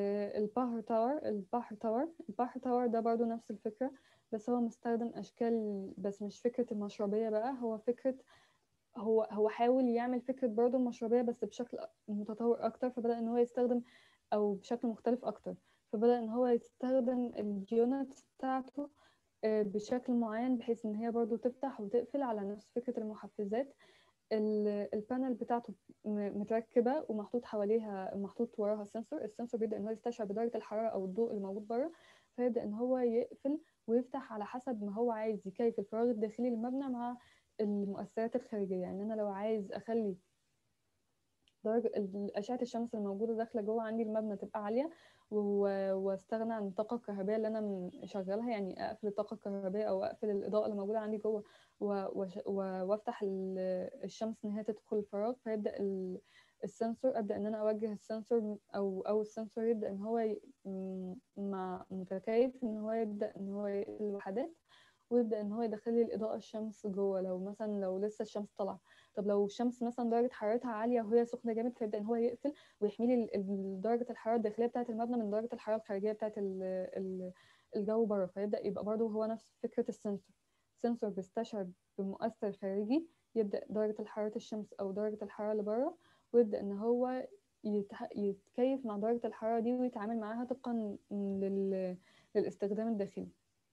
الباهر تاور ده برضو نفس الفكره، بس هو مستخدم اشكال، بس مش فكره المشربيه بقى، هو فكره هو حاول يعمل فكرة برضه المشربية بس بشكل متطور أكتر، فبدأ إن هو يستخدم أو بشكل مختلف أكتر. فبدأ إن هو يستخدم اليونت بتاعته بشكل معين، بحيث إن هي برضه تفتح وتقفل على نفس فكرة المحفزات. البانل بتاعته متركبة ومحطوط حواليها، محطوط وراها السنسور بيبدأ إن هو يستشعر بدرجة الحرارة أو الضوء اللي موجود بره، فيبدأ إن هو يقفل ويفتح على حسب ما هو عايز يكيف الفراغ الداخلي للمبنى مع المؤثرات الخارجية. يعني أنا لو عايز أخلي درجة أشعة الشمس الموجودة داخلة جوه عندي المبنى تبقى عالية، واستغنى عن الطاقة الكهربائية اللي أنا شغالها، يعني أقفل الطاقة الكهربائية أو أقفل الإضاءة اللي موجودة عندي جوه، وافتح الشمس إن هي تدخل الفراغ. فيبدأ السنسور، أبدأ إن أنا أوجه السنسور أو السنسور يبدأ إن هو مع متكيف إن هو يبدأ إن هو يقفل الوحدات، ويبدأ إن هو يدخل لي الإضاءة الشمس جوه. لو مثلا لو لسه الشمس طالعة، طب لو الشمس مثلا درجة حرارتها عالية وهي سخنة جامد، فيبدأ إن هو يقفل ويحمي لي درجة الحرارة الداخلية بتاعة المبنى من درجة الحرارة الخارجية بتاعة الجو بره. فيبدأ يبقى برضه هو نفس فكرة السنسور بيستشعر بمؤثر خارجي، يبدأ درجة حرارة الشمس أو درجة الحرارة اللي بره، ويبدأ إن هو يتكيف مع درجة الحرارة دي ويتعامل معاها طبقا للاستخدام الداخلي.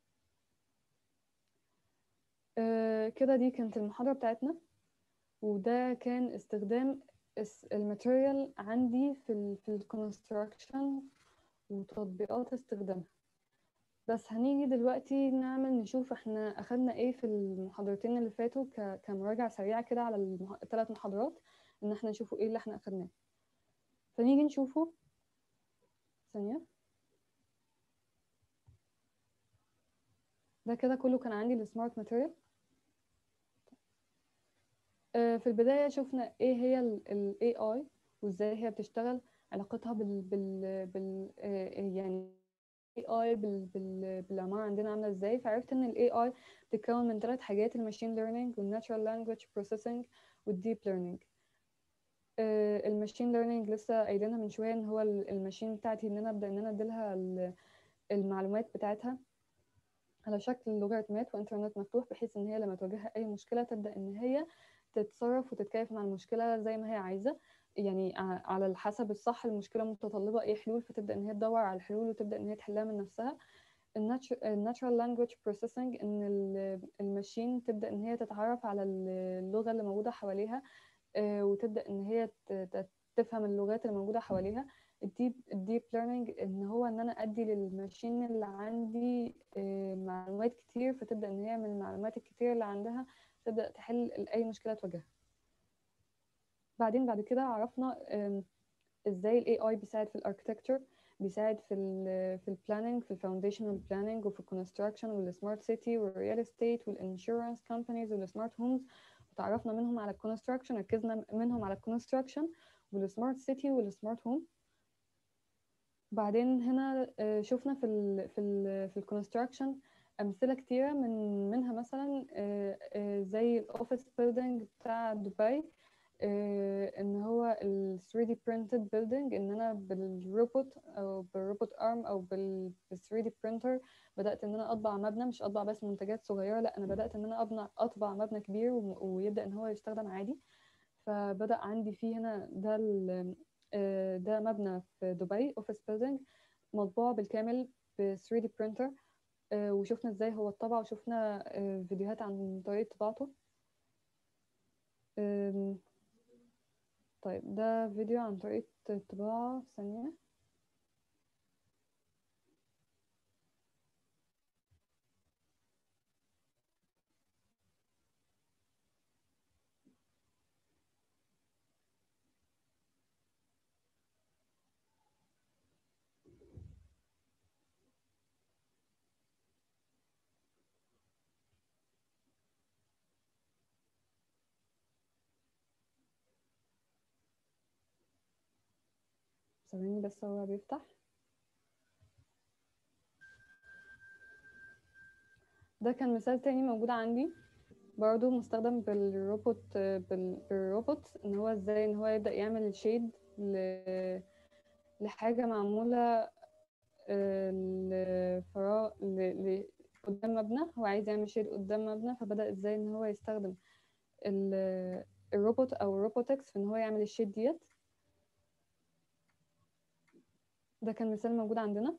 كده دي كانت المحاضرة بتاعتنا، وده كان استخدام الماتيريال عندي في الكونستراكشن وتطبيقات استخدامها. بس هنيجي دلوقتي نشوف احنا اخدنا ايه في المحاضرتين اللي فاتوا كمراجعة سريعة كده على الثلاث محاضرات، ان احنا نشوفوا ايه اللي احنا اخدناه. فنيجي نشوفه ثانية. ده كده كله كان عندي السمارت ماتيريال. في البداية شفنا ايه هي ال AI وازاي هي بتشتغل، علاقتها يعني AI بالعمارة عندنا عاملة ازاي. فعرفت ان ال AI بتتكون من 3 حاجات: الماشين ليرنينج والناتشرال لانجويج بروسيسنج والديب ليرنينج. الماشين ليرنينج لسه قايلينها من شوية، ان هو الماشين بتاعتي ان انا ابدا ان انا اديلها المعلومات بتاعتها على شكل لوغاريتمات وانترنت مفتوح، بحيث ان هي لما تواجهها اي مشكلة تبدا ان هي تتصرف وتتكيف مع المشكلة زي ما هي عايزة، يعني على الحسب الصح المشكلة متطلبة ايه حلول، فتبدأ ان هي تدور على الحلول وتبدأ ان هي تحلها من نفسها. الناتشرال لانجويج بروسيسنج ان الماشين تبدأ ان هي تتعرف على اللغة اللي موجودة حواليها، وتبدأ ان هي تفهم اللغات اللي موجودة حواليها. الديب ليرنينج ان هو ان انا ادي للماشين اللي عندي معلومات كتير، فتبدأ ان هي من المعلومات الكتير اللي عندها تبدأ تحل اي مشكلة تواجهها. بعد كده عرفنا ازاي ال AI بيساعد في الاركتكتشر، بيساعد في البلاننج، في الفاونديشنال بلاننج، وفي الكونستراكشن والسمارت سيتي والريال استيت والانشورنس كومبانيز والسمارت هومز. وتعرفنا منهم على الكونستراكشن، ركزنا منهم على الكونستراكشن والسمارت سيتي والسمارت هوم. بعدين هنا شفنا في الكونستراكشن امثله كتيره منها مثلا زي الاوفيس بيلدينج بتاع دبي، ان هو ال 3D printed building، ان انا بالروبوت او بالروبوت ارم او بال 3D printer بدات ان انا اطبع مبنى، مش اطبع بس منتجات صغيره، لا انا بدات ان انا اطبع مبنى كبير ويبدا ان هو يستخدم عادي. فبدا عندي فيه هنا ده مبنى في دبي اوفيس بيلدينج مطبوع بالكامل ب 3D printer، وشفنا ازاي هو اتطبع، وشفنا فيديوهات عن طريقه طباعته. طيب ده فيديو عن طريقة الطباعة في ثانية. ثواني بس هو بيفتح. ده كان مثال تاني موجود عندي برضو مستخدم بالروبوت، ان هو ازاي ان هو يبدأ يعمل شيد لحاجة معمولة لفراغ قدام مبنى، هو عايز يعمل شيد قدام مبنى، فبدأ ازاي ان هو يستخدم الروبوت او الروبوتكس في ان هو يعمل الشيد ديت. ده كان مثال موجود عندنا.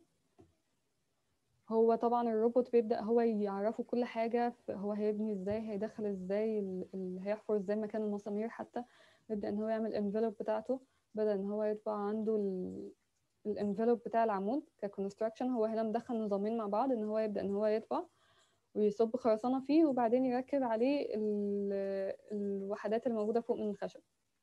هو طبعا الروبوت بيبدأ هو يعرفه كل حاجة، هو هيبني ازاي، هيدخل ازاي هيحفر ازاي مكان المسامير، حتى يبدأ ان هو يعمل الانفلوب بتاعته. بدأ ان هو يطبع عنده الانفلوب بتاع العمود ككونستراكشن. هو هنا مدخل نظامين مع بعض، ان هو يبدأ ان هو يطبع ويصب خرسانة فيه، وبعدين يركب عليه الوحدات الموجودة فوق من الخشب.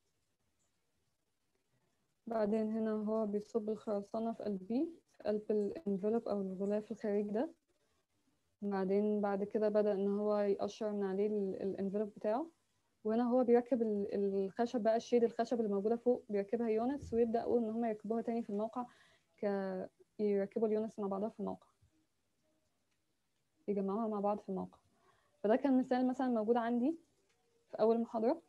بعدين هنا هو بيصب الخرسانة في قلب الانفلوب او الغلاف الخارجي ده. بعد كده بدأ ان هو يقشر من عليه الانفلوب بتاعه. وهنا هو بيركب الخشب بقى، الشيد الخشب اللي موجودة فوق بيركبها يونتس، ويبدأوا ان هم يركبوها تاني في الموقع، يركبوا اليونتس مع بعضها في الموقع، يجمعوها مع بعض في الموقع. فده كان مثال مثلا موجود عندي في أول محاضرة.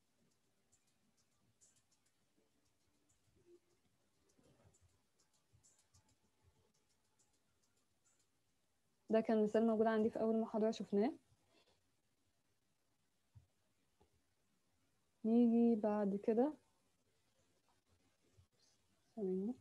ده كان مثال موجود عندي في أول محاضرة شفناه. نيجي بعد كده ثواني.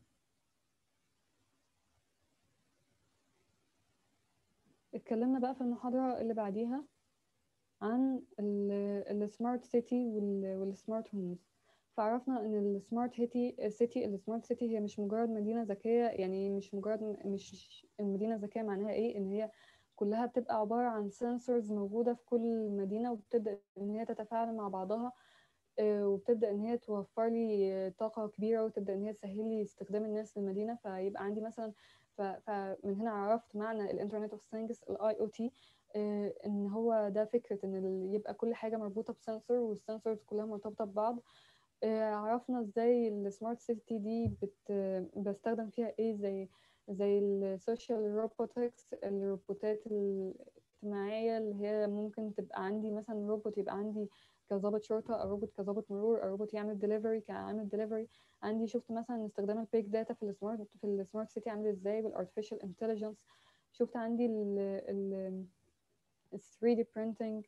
اتكلمنا بقى في المحاضرة اللي بعديها عن السمارت سيتي والسمارت هومز. فعرفنا ان السمارت سيتي هي مش مجرد مدينة ذكية، يعني مش المدينة الذكية معناها ايه، ان هي كلها بتبقى عبارة عن سنسورز موجودة في كل مدينة، وبتبدأ ان هي تتفاعل مع بعضها، وبتبدأ ان هي توفر لي طاقة كبيرة، وتبدأ ان هي تسهل لي استخدام الناس للمدينة. فيبقى عندي مثلا فمن هنا عرفت معنى الانترنت اوف ثينجز الاي او تي، ان هو ده فكرة ان يبقى كل حاجة مربوطة بسنسور، والسنسورز كلها مرتبطة ببعض. عرفنا ازاي السمارت سيتي دي بستخدم فيها ايه، زي زي السوشيال روبوتكس، الروبوتات الاجتماعية اللي هي ممكن تبقى عندي مثلا روبوت يبقى عندي كظابط شرطة، أو روبوت كظابط مرور، أو روبوت يعمل دليفري كعامل دليفري عندي. شفت مثلا استخدام البيج داتا في السمارت سيتي عامل ازاي بالارتفيشال انتليجنس. شفت عندي ال 3D printing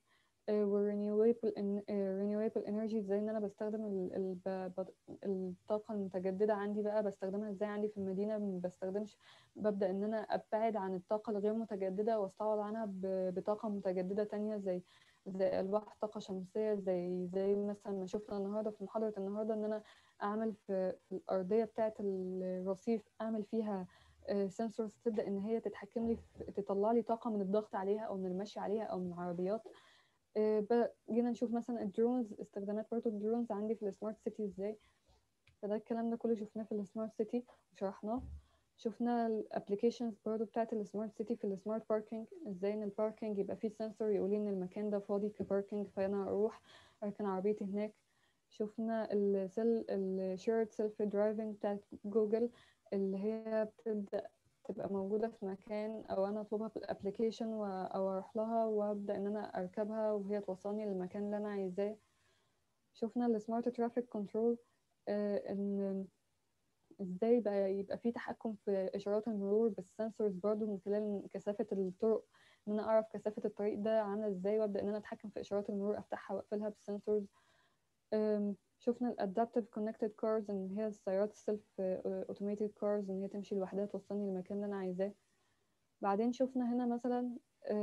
renewable energy، ازاي ان انا بستخدم الطاقة المتجددة عندي بقى بستخدمها ازاي عندي في المدينة. ما بستخدمش، ببدأ ان انا ابتعد عن الطاقة الغير متجددة واستعوض عنها بطاقة متجددة تانية، زي ألواح طاقة شمسية، زي مثلا ما شفنا النهاردة في محاضرة النهاردة ان انا اعمل في الأرضية بتاعة الرصيف، اعمل فيها سنسورز تبدأ ان هي تتحكم لي تطلع لي طاقة من الضغط عليها او من المشي عليها او من العربيات. جينا نشوف مثلا الدرونز، استخدامات برضه الدرونز عندي في السمارت سيتي ازاي. فده الكلام ده كله شفناه في السمارت سيتي وشرحناه. شفنا الابلكيشنز برضه بتاعت السمارت سيتي في السمارت باركينج، ازاي ان الباركينج يبقى فيه سنسور يقول لي ان المكان ده فاضي كباركينج، فانا اروح اركن عربيتي هناك. شفنا الشيرد سيلف درايفنج بتاعت جوجل، اللي هي بتبدأ تبقى موجودة في مكان، أو أنا أطلبها في الابليكيشن أو أروح لها وأبدأ إن أنا أركبها وهي توصلني للمكان اللي أنا عايزاه. شفنا السمارت ترافيك كنترول، إن إزاي بقى يبقى في تحكم في إشارات المرور بالسنسورز برضو من خلال كثافة الطرق، إن أنا أعرف كثافة الطريق ده عاملة إزاي وأبدأ إن أنا أتحكم في إشارات المرور، أفتحها وأقفلها بالسنسورز. شفنا الادابتيف كونكتد كارز، ان هي السيارات السيلف اوتوميتد كارز، ان هي تمشي لوحدها توصلني للمكان اللي انا عايزاه. بعدين شفنا هنا مثلا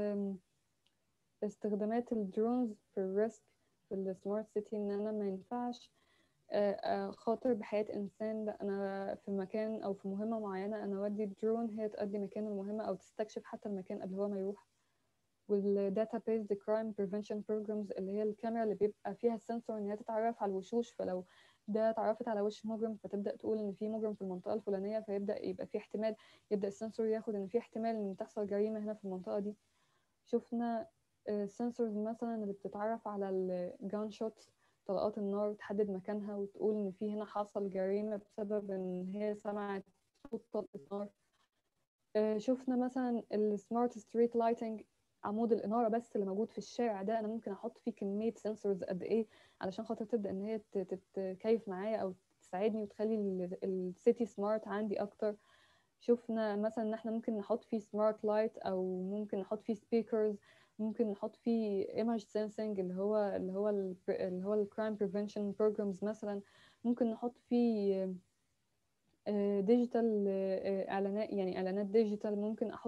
استخدامات الدرونز في الريسك في السمارت سيتي، ان انا ما ينفعش خاطر بحياة انسان. لا، انا في مكان او في مهمة معينة انا اودي الدرون هي تؤدي مكان المهمة او تستكشف حتى المكان قبل هو ما يروح. والداتابيز كرايم بريفنشن بروجرامز، اللي هي الكاميرا اللي بيبقى فيها السنسور ان هي تتعرف على الوشوش، فلو ده اتعرفت على وش مجرم فتبدا تقول ان في مجرم في المنطقه الفلانيه، فيبدا يبقى في احتمال، يبدا السنسور ياخد ان في احتمال ان تحصل جريمه هنا في المنطقه دي. شفنا سنسورز مثلا اللي بتتعرف على الجان شوتس، طلقات النار، تحدد مكانها وتقول ان في هنا حصل جريمه بسبب ان هي سمعت صوت طلقه نار. شفنا مثلا السمارت ستريت لايتنج، عمود الإنارة بس اللي موجود في الشارع ده أنا ممكن أحط فيه كمية سنسورز قد إيه علشان خاطر تبدأ إن هي تتكيف معايا أو تساعدني وتخلي السيتي سمارت عندي أكتر. شفنا مثلا إن إحنا ممكن نحط فيه سمارت لايت، أو ممكن نحط فيه سبيكرز، ممكن نحط فيه ايمج سensing اللي هو الكرايم بريفنشن بروجرامز مثلا. ممكن نحط فيه ديجيتال اعلانات، يعني اعلانات ديجيتال.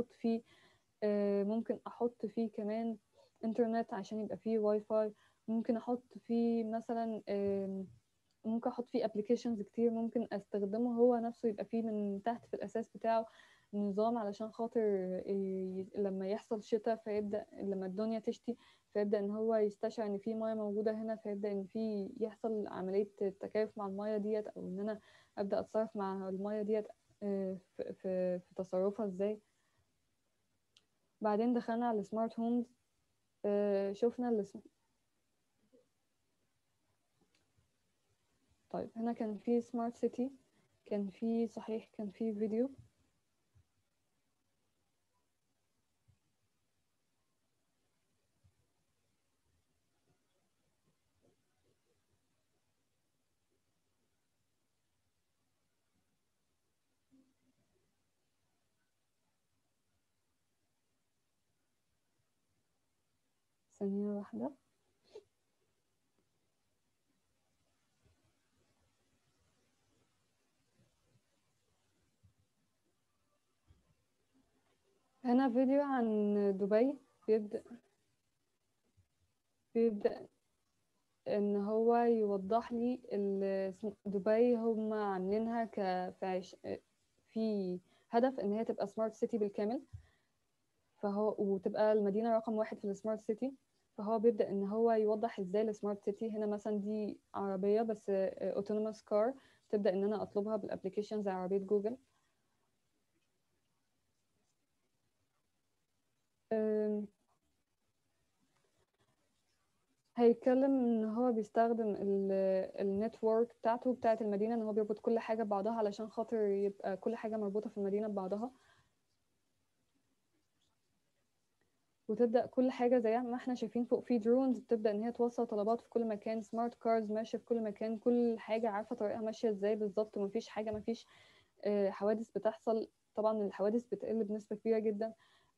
ممكن احط فيه كمان انترنت عشان يبقى فيه واي فاي. ممكن احط فيه مثلا ممكن احط فيه ابلكيشنز كتير ممكن استخدمه هو نفسه، يبقى فيه من تحت في الاساس بتاعه نظام علشان خاطر لما يحصل شتاء فيبدا، لما الدنيا تشتي فيبدا ان هو يستشعر ان في ميه موجوده هنا، فيبدا ان في يحصل عمليه تكيف مع الميه ديت، او ان انا ابدا اتصرف مع الميه ديت في تصرفها ازاي. بعدين دخلنا على السمارت هومز. شفنا طيب هنا كان في سمارت سيتي، كان في فيديو. ثانية واحدة. هنا فيديو عن دبي، بيبدأ ان هو يوضح لي دبي هم عاملينها في هدف ان هي تبقى سمارت سيتي بالكامل، وتبقى المدينة رقم 1 في السمارت سيتي. فهو بيبدأ ان هو يوضح ازاي السمارت سيتي هنا مثلا دي عربية بس اوتونوموس كار، تبدأ ان انا اطلبها بالابليكيشن زي عربية جوجل. هيتكلم ان هو بيستخدم النتورك بتاعته بتاعه المدينه، ان هو بيربط كل حاجه ببعضها علشان خاطر يبقى كل حاجه مربوطه في المدينه ببعضها، وتبدا كل حاجه زي ما احنا شايفين فوق في درونز بتبدا ان هي توصل طلبات في كل مكان، سمارت كارز ماشيه في كل مكان، كل حاجه عارفه طريقها ماشيه ازاي بالظبط، ومفيش حاجه مفيش حوادث بتحصل. طبعا الحوادث بتقل بنسبه كبيره جدا،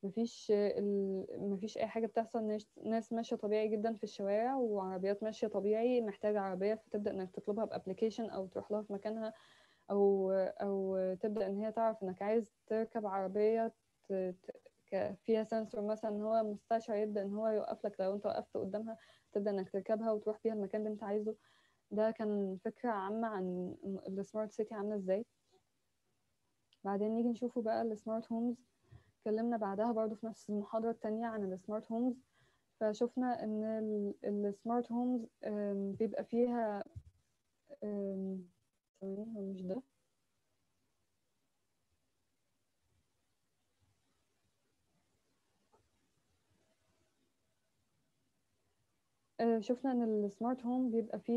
مفيش اي حاجه بتحصل، ناس ماشيه طبيعي جدا في الشوارع، وعربيات ماشيه طبيعي محتاجه عربيه، فتبدا انك تطلبها بابلكيشن او تروح لها في مكانها، او تبدا ان هي تعرف انك عايز تركب عربيه فيها سنسور مثلا ان هو مستشعر، يبدا ان هو يوقف لك لو انت وقفت قدامها، تبدا انك تركبها وتروح بيها المكان اللي انت عايزه. ده كان فكره عامه عن السمارت سيتي عامله ازاي. بعدين نيجي نشوفه بقى السمارت هومز. اتكلمنا بعدها برضو في نفس المحاضرة التانية عن السمارت هومز، فشوفنا ان السمارت هومز بيبقى فيها ثواني، هو مش ده. شفنا ان السمارت هوم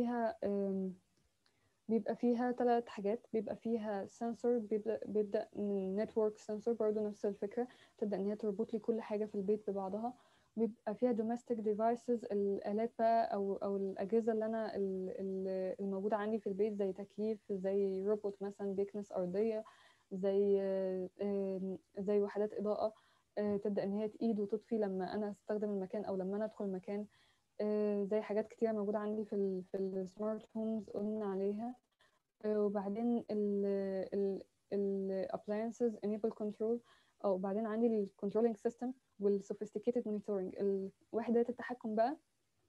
بيبقى فيها 3 حاجات. بيبقى فيها سنسور، بيبدأ من نتورك سنسور، برضو نفس الفكرة، تبدأ ان هي تربط لي كل حاجة في البيت ببعضها. بيبقى فيها domestic devices، الآلات بقى أو الأجهزة اللي أنا الموجودة عندي في البيت، زي تكييف، زي روبوت مثلا بيكنس أرضية، زي وحدات إضاءة تبدأ إن هي تقيد وتطفي لما أنا أستخدم المكان أو لما أنا أدخل المكان. زي حاجات كتيرة موجودة عندي في السمارت هومز قلنا عليها. وبعدين ال appliances enable control، او بعدين عندي ال controlling system وال sophisticated monitoring، وحدات التحكم بقى،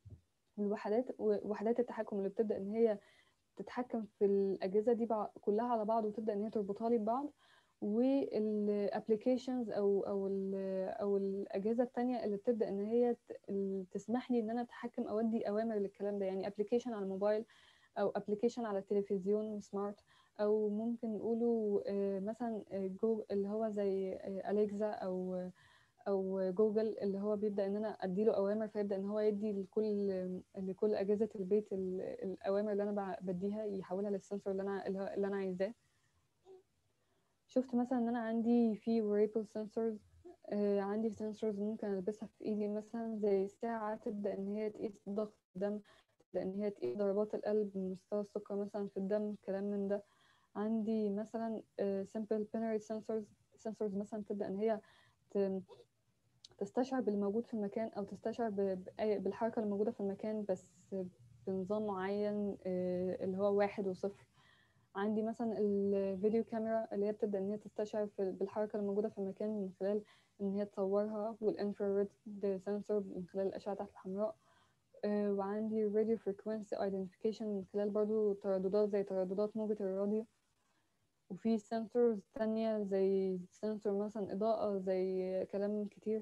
وحدات التحكم اللي بتبدأ ان هي تتحكم في الأجهزة دي كلها على بعض، وتبدأ ان هي تربطها لي ببعض. والابلكيشنز او الاجهزه التانية اللي بتبدا ان هي تسمح لي ان انا اتحكم او ادي اوامر للكلام ده، يعني ابلكيشن على الموبايل او ابلكيشن على التلفزيون سمارت، او ممكن نقوله مثلا جو اللي هو زي اليكسا او جوجل، اللي هو بيبدا ان انا اديله اوامر، فيبدا ان هو يدي لكل اجهزه البيت الاوامر اللي انا بديها، يحولها للسنسور اللي انا عايزاه. شفت مثلا ان انا عندي في wearable sensors، عندي sensors ممكن البسها في ايدي، مثلا زي ساعة تبدأ ان هي تقيس ضغط الدم، تبدأ ان هي تقيس ضربات القلب، مستوى السكر مثلا في الدم، كلام من ده. عندي مثلا simple binary sensors مثلا تبدأ ان هي تستشعر باللي موجود في المكان، او تستشعر بالحركة اللي موجودة في المكان، بس بنظام معين اللي هو 1 و0. عندي مثلا الفيديو كاميرا اللي هي بتبدأ ان هي تستشعر بالحركة الموجودة في المكان من خلال ان هي تصورها، والانفراريد سنسور من خلال الأشعة تحت الحمراء. وعندي راديو فريكوينسي ايدنتيفيكيشن من خلال برضو ترددات زي ترددات موجة الراديو. وفي سنسورز تانية زي سنسور مثلا إضاءة، زي كلام كتير.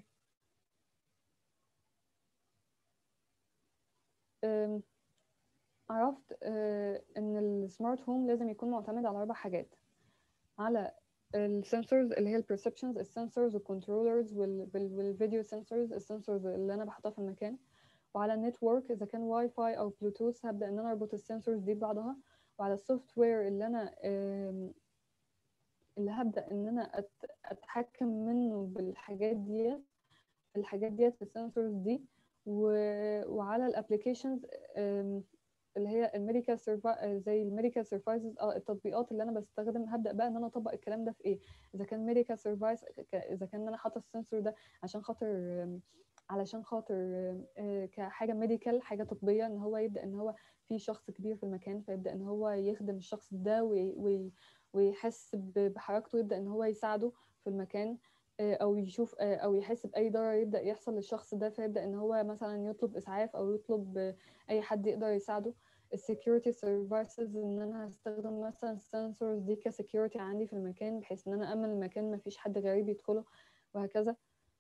عرفت ان السمارت هوم لازم يكون معتمد على 4 حاجات: على السنسورز اللي هي البرسبشنز، السنسورز والكنترولرز والفيديو سنسورز، السنسورز اللي انا بحطها في المكان، وعلى النتورك اذا كان واي فاي او بلوتوث، هبدا ان انا اربط السنسورز دي ببعضها، وعلى السوفت وير اللي هبدا ان انا اتحكم منه الحاجات ديت في السنسورز دي، وعلى الابلكيشنز اللي هي الميديكال زي الميديكال سيرفيسز، التطبيقات اللي انا بستخدم، هبدا بقى ان انا اطبق الكلام ده في ايه، اذا كان ميديكال سيرفيس، اذا كان انا حاطه السنسور ده علشان خاطر كحاجه ميديكال، حاجه طبيه، ان هو يبدا ان هو في شخص كبير في المكان، فيبدا ان هو يخدم الشخص ده ويحس بحركته، يبدا ان هو يساعده في المكان، او يشوف او يحس باي ضرر يبدا يحصل للشخص ده، فيبدا ان هو مثلا يطلب اسعاف او يطلب اي حد يقدر يساعده. السكيورتي سيرفيسز، ان انا هستخدم مثلا السنسورز دي كسكيورتي عندي في المكان، بحيث ان انا امن المكان ما فيش حد غريب يدخله، وهكذا.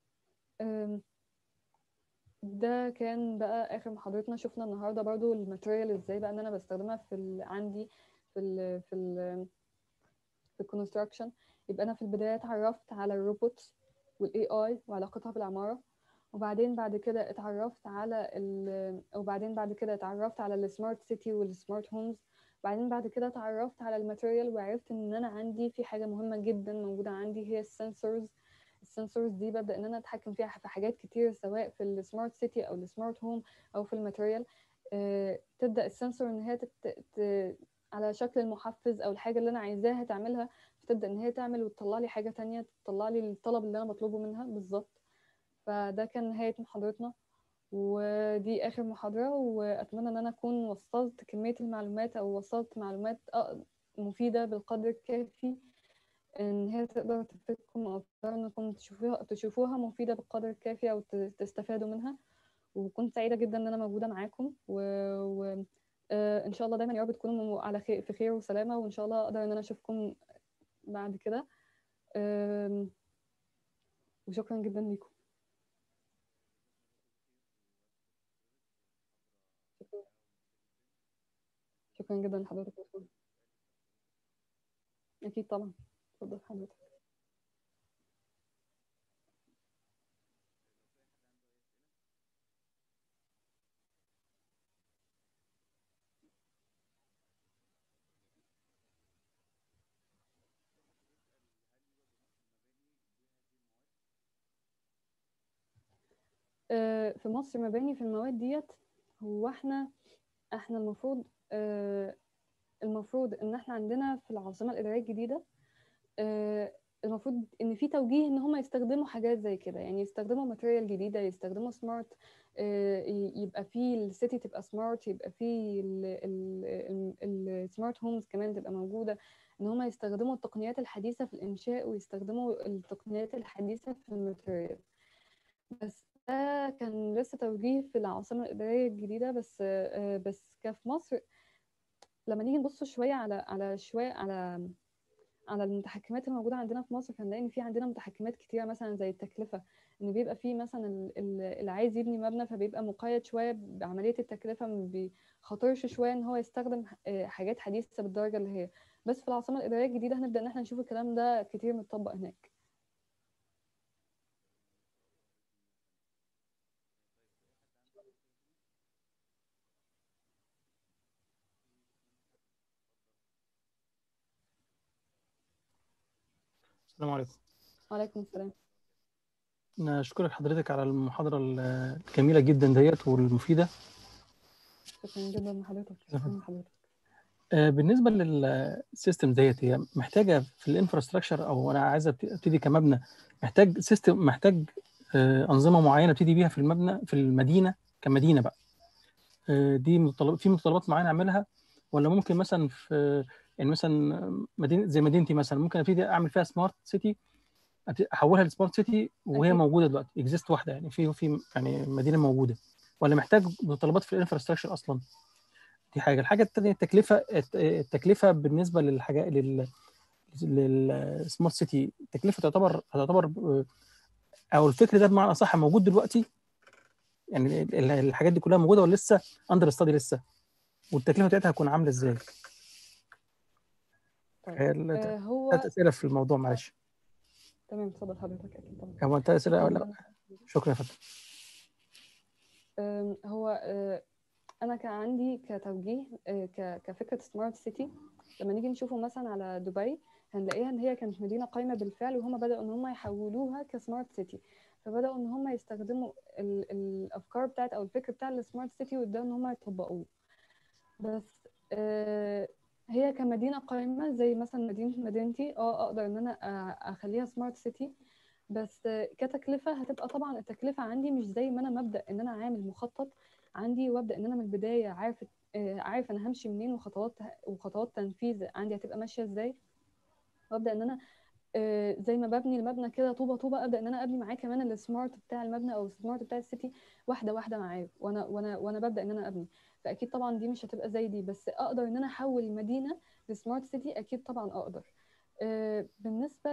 ده كان بقى اخر محاضرتنا. شفنا النهارده برضو الماتيريال ازاي بقى ان انا بستخدمها عندي في الكونستراكشن. يبقى انا في البدايه اتعرفت على الروبوتس والاي اي وعلاقتها بالعماره، وبعدين بعد كده اتعرفت على السمارت سيتي والسمارت هومز. بعدين بعد كده اتعرفت على الماتيريال، وعرفت ان انا عندي في حاجه مهمه جدا موجوده عندي، هي السنسورز دي ببدا ان انا اتحكم فيها في حاجات كتير، سواء في السمارت سيتي او السمارت هوم او في الماتيريال. تبدا السنسور ان هي على شكل المحفز او الحاجه اللي انا عايزاها تعملها، فتبدا ان هي تعمل وتطلع لي حاجه تانية، تطلع لي الطلب اللي انا بطلبه منها بالظبط. فده كان نهايه محاضرتنا، ودي آخر محاضرة، وأتمنى إن أنا أكون وصلت كمية المعلومات أو وصلت معلومات مفيدة بالقدر الكافي إن هي تقدر تفيدكم، أو تقدر إنكم تشوفوها مفيدة بالقدر الكافي أو تستفادوا منها. وكنت سعيدة جدا إن أنا موجودة معاكم، إن شاء الله دايما يا رب تكونوا على خير، في خير وسلامة، وإن شاء الله أقدر إن أنا أشوفكم بعد كده. وشكرا جدا ليكم. شكرا جدا لحضرتك. أكيد طبعا، اتفضل حضرتك. في مصر مباني في المواد ديت، هو احنا المفروض ان احنا عندنا في العاصمه الاداريه الجديده، المفروض ان في توجيه ان هم يستخدموا حاجات زي كده، يعني يستخدموا ماتيريال جديده، يستخدموا سمارت، يبقى في السيتي تبقى سمارت، يبقى في السمارت هومز كمان تبقى موجوده، ان هم يستخدموا التقنيات الحديثه في الانشاء، ويستخدموا التقنيات الحديثه في الماتيريال. بس ده كان لسه توجيه في العاصمة الإدارية الجديدة، بس كفي مصر لما نيجي نبص شوية على المتحكمات الموجودة عندنا في مصر، فنلاقي إن في عندنا متحكمات كتيرة، مثلا زي التكلفة، إن بيبقى في مثلا اللي عايز يبني مبنى فبيبقى مقيد شوية بعملية التكلفة، ما بيخاطرش شوية إن هو يستخدم حاجات حديثة بالدرجة اللي هي. بس في العاصمة الإدارية الجديدة هنبدأ إن احنا نشوف الكلام ده كتير متطبق هناك. السلام عليكم. وعليكم السلام. أنا أشكرك حضرتك على المحاضرة الجميلة جدا ديت والمفيدة. شكرا جدا لحضرتك. شكرا لحضرتك. بالنسبة للسيستم ديت، هي محتاجة في الانفراستراكشر، أو أنا عايز أبتدي كمبنى، محتاج سيستم، محتاج أنظمة معينة أبتدي بيها في المبنى، في المدينة كمدينة بقى. دي في متطلبات معينة أعملها، ولا ممكن مثلا في يعني مثلا مدينة زي مدينتي مثلا ممكن أبتدي أعمل فيها سمارت سيتي، احولها لسمارت سيتي وهي أكيد. موجوده دلوقتي، اكزيست واحده، يعني في يعني مدينه موجوده، ولا محتاج متطلبات في الانفراستراكشر اصلا؟ دي حاجه. الحاجه الثانيه التكلفه بالنسبه للحاجات للسمارت سيتي، التكلفه تعتبر او الفكر ده بمعنى اصح موجود دلوقتي، يعني الحاجات دي كلها موجوده ولا لسه اندر ستادي لسه، والتكلفه بتاعتها هتكون عامله ازاي؟ طيب. هو 3 اسئله في الموضوع، معلش. تمام، اتفضل حضرتك. اكيد طبعا. هو 3 اسئله ولا لا؟ شكرا يا فندم. هو انا كان عندي كتوجيه، كفكره سمارت سيتي، لما نيجي نشوفه مثلا على دبي، هنلاقيها ان هي كانت مدينه قايمه بالفعل، وهم بداوا ان هم يحولوها كسمارت سيتي، فبداوا ان هم يستخدموا الافكار بتاعت او الفكر بتاع السمارت سيتي، وده ان هم يطبقوه. بس هي كمدينه قائمه زي مثلا مدينتي، اقدر ان انا اخليها سمارت سيتي، بس كتكلفه هتبقى طبعا التكلفه عندي مش زي ما انا مبدا ان انا عامل مخطط عندي، وابدا ان انا من البدايه عارف انا همشي منين، وخطوات تنفيذ عندي هتبقى ماشيه ازاي، وابدا ان انا زي ما ببني المبنى كده طوبه طوبه، ابدا ان انا ابني معاه كمان السمارت بتاع المبنى او السمارت بتاع السيتي واحده واحده معاه، وانا ببدا ان انا ابني. فاكيد طبعا دي مش هتبقى زي دي، بس اقدر ان انا احول المدينه لسمارت سيتي، اكيد طبعا اقدر. بالنسبه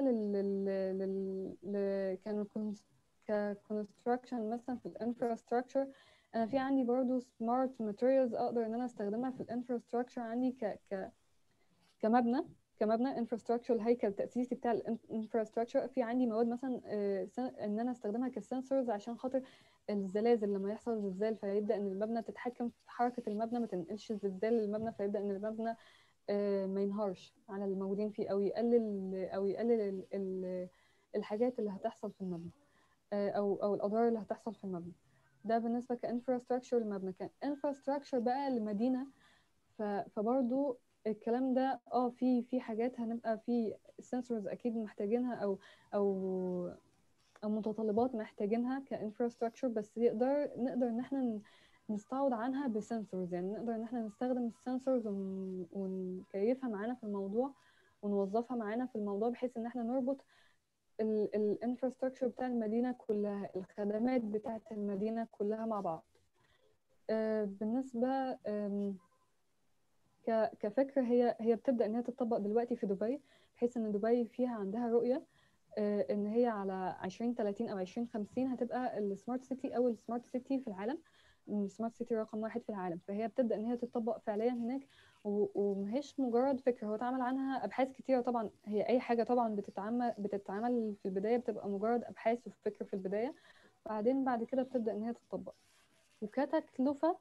كان ككونستراكشن مثلا في الانفراستراكشر، انا في عندي برضو سمارت ماتيريالز اقدر ان انا استخدمها في الانفراستراكشر عندي كمبنى. كمبنى انفراستراكشر، الهيكل التأسيسي بتاع الانفراستراكشر، في عندي مواد مثلا ان انا استخدمها كسنسورز عشان خاطر الزلازل، لما يحصل زلزال فيبدأ ان المبنى تتحكم في حركة المبنى، ما تنقلش الزلزال للمبنى، فيبدأ ان المبنى ما ينهارش على الموجودين فيه، او يقلل الحاجات اللي هتحصل في المبنى، او الاضرار اللي هتحصل في المبنى. ده بالنسبة كانفراستراكشر للمبنى. كانفراستراكشر بقى لمدينة، فبرضو الكلام ده في حاجات هنبقى في سنسورز اكيد محتاجينها، او او متطلبات محتاجينها كانفراستراكشر، بس نقدر ان احنا نستعوض عنها بسنسورز. يعني نقدر ان احنا نستخدم السنسورز ونكيفها معانا في الموضوع، ونوظفها معانا في الموضوع، بحيث ان احنا نربط الانفراستراكشر بتاع المدينة كلها، الخدمات بتاعة المدينة كلها مع بعض. بالنسبة كفكرة، هي بتبدأ ان هي تطبق دلوقتي في دبي، بحيث ان دبي فيها عندها رؤية ان هي على 2030 او 2050 هتبقى السمارت سيتي، او السمارت سيتي في العالم، السمارت سيتي رقم 1 في العالم. فهي بتبدأ ان هي تطبق فعليا هناك، ومهيش مجرد فكرة، هو اتعمل عنها ابحاث كتيرة. طبعا هي اي حاجة طبعا بتتعمل في البداية بتبقى مجرد ابحاث وفكر في البداية، بعد كده بتبدأ ان هي تطبق. وكتكلفة،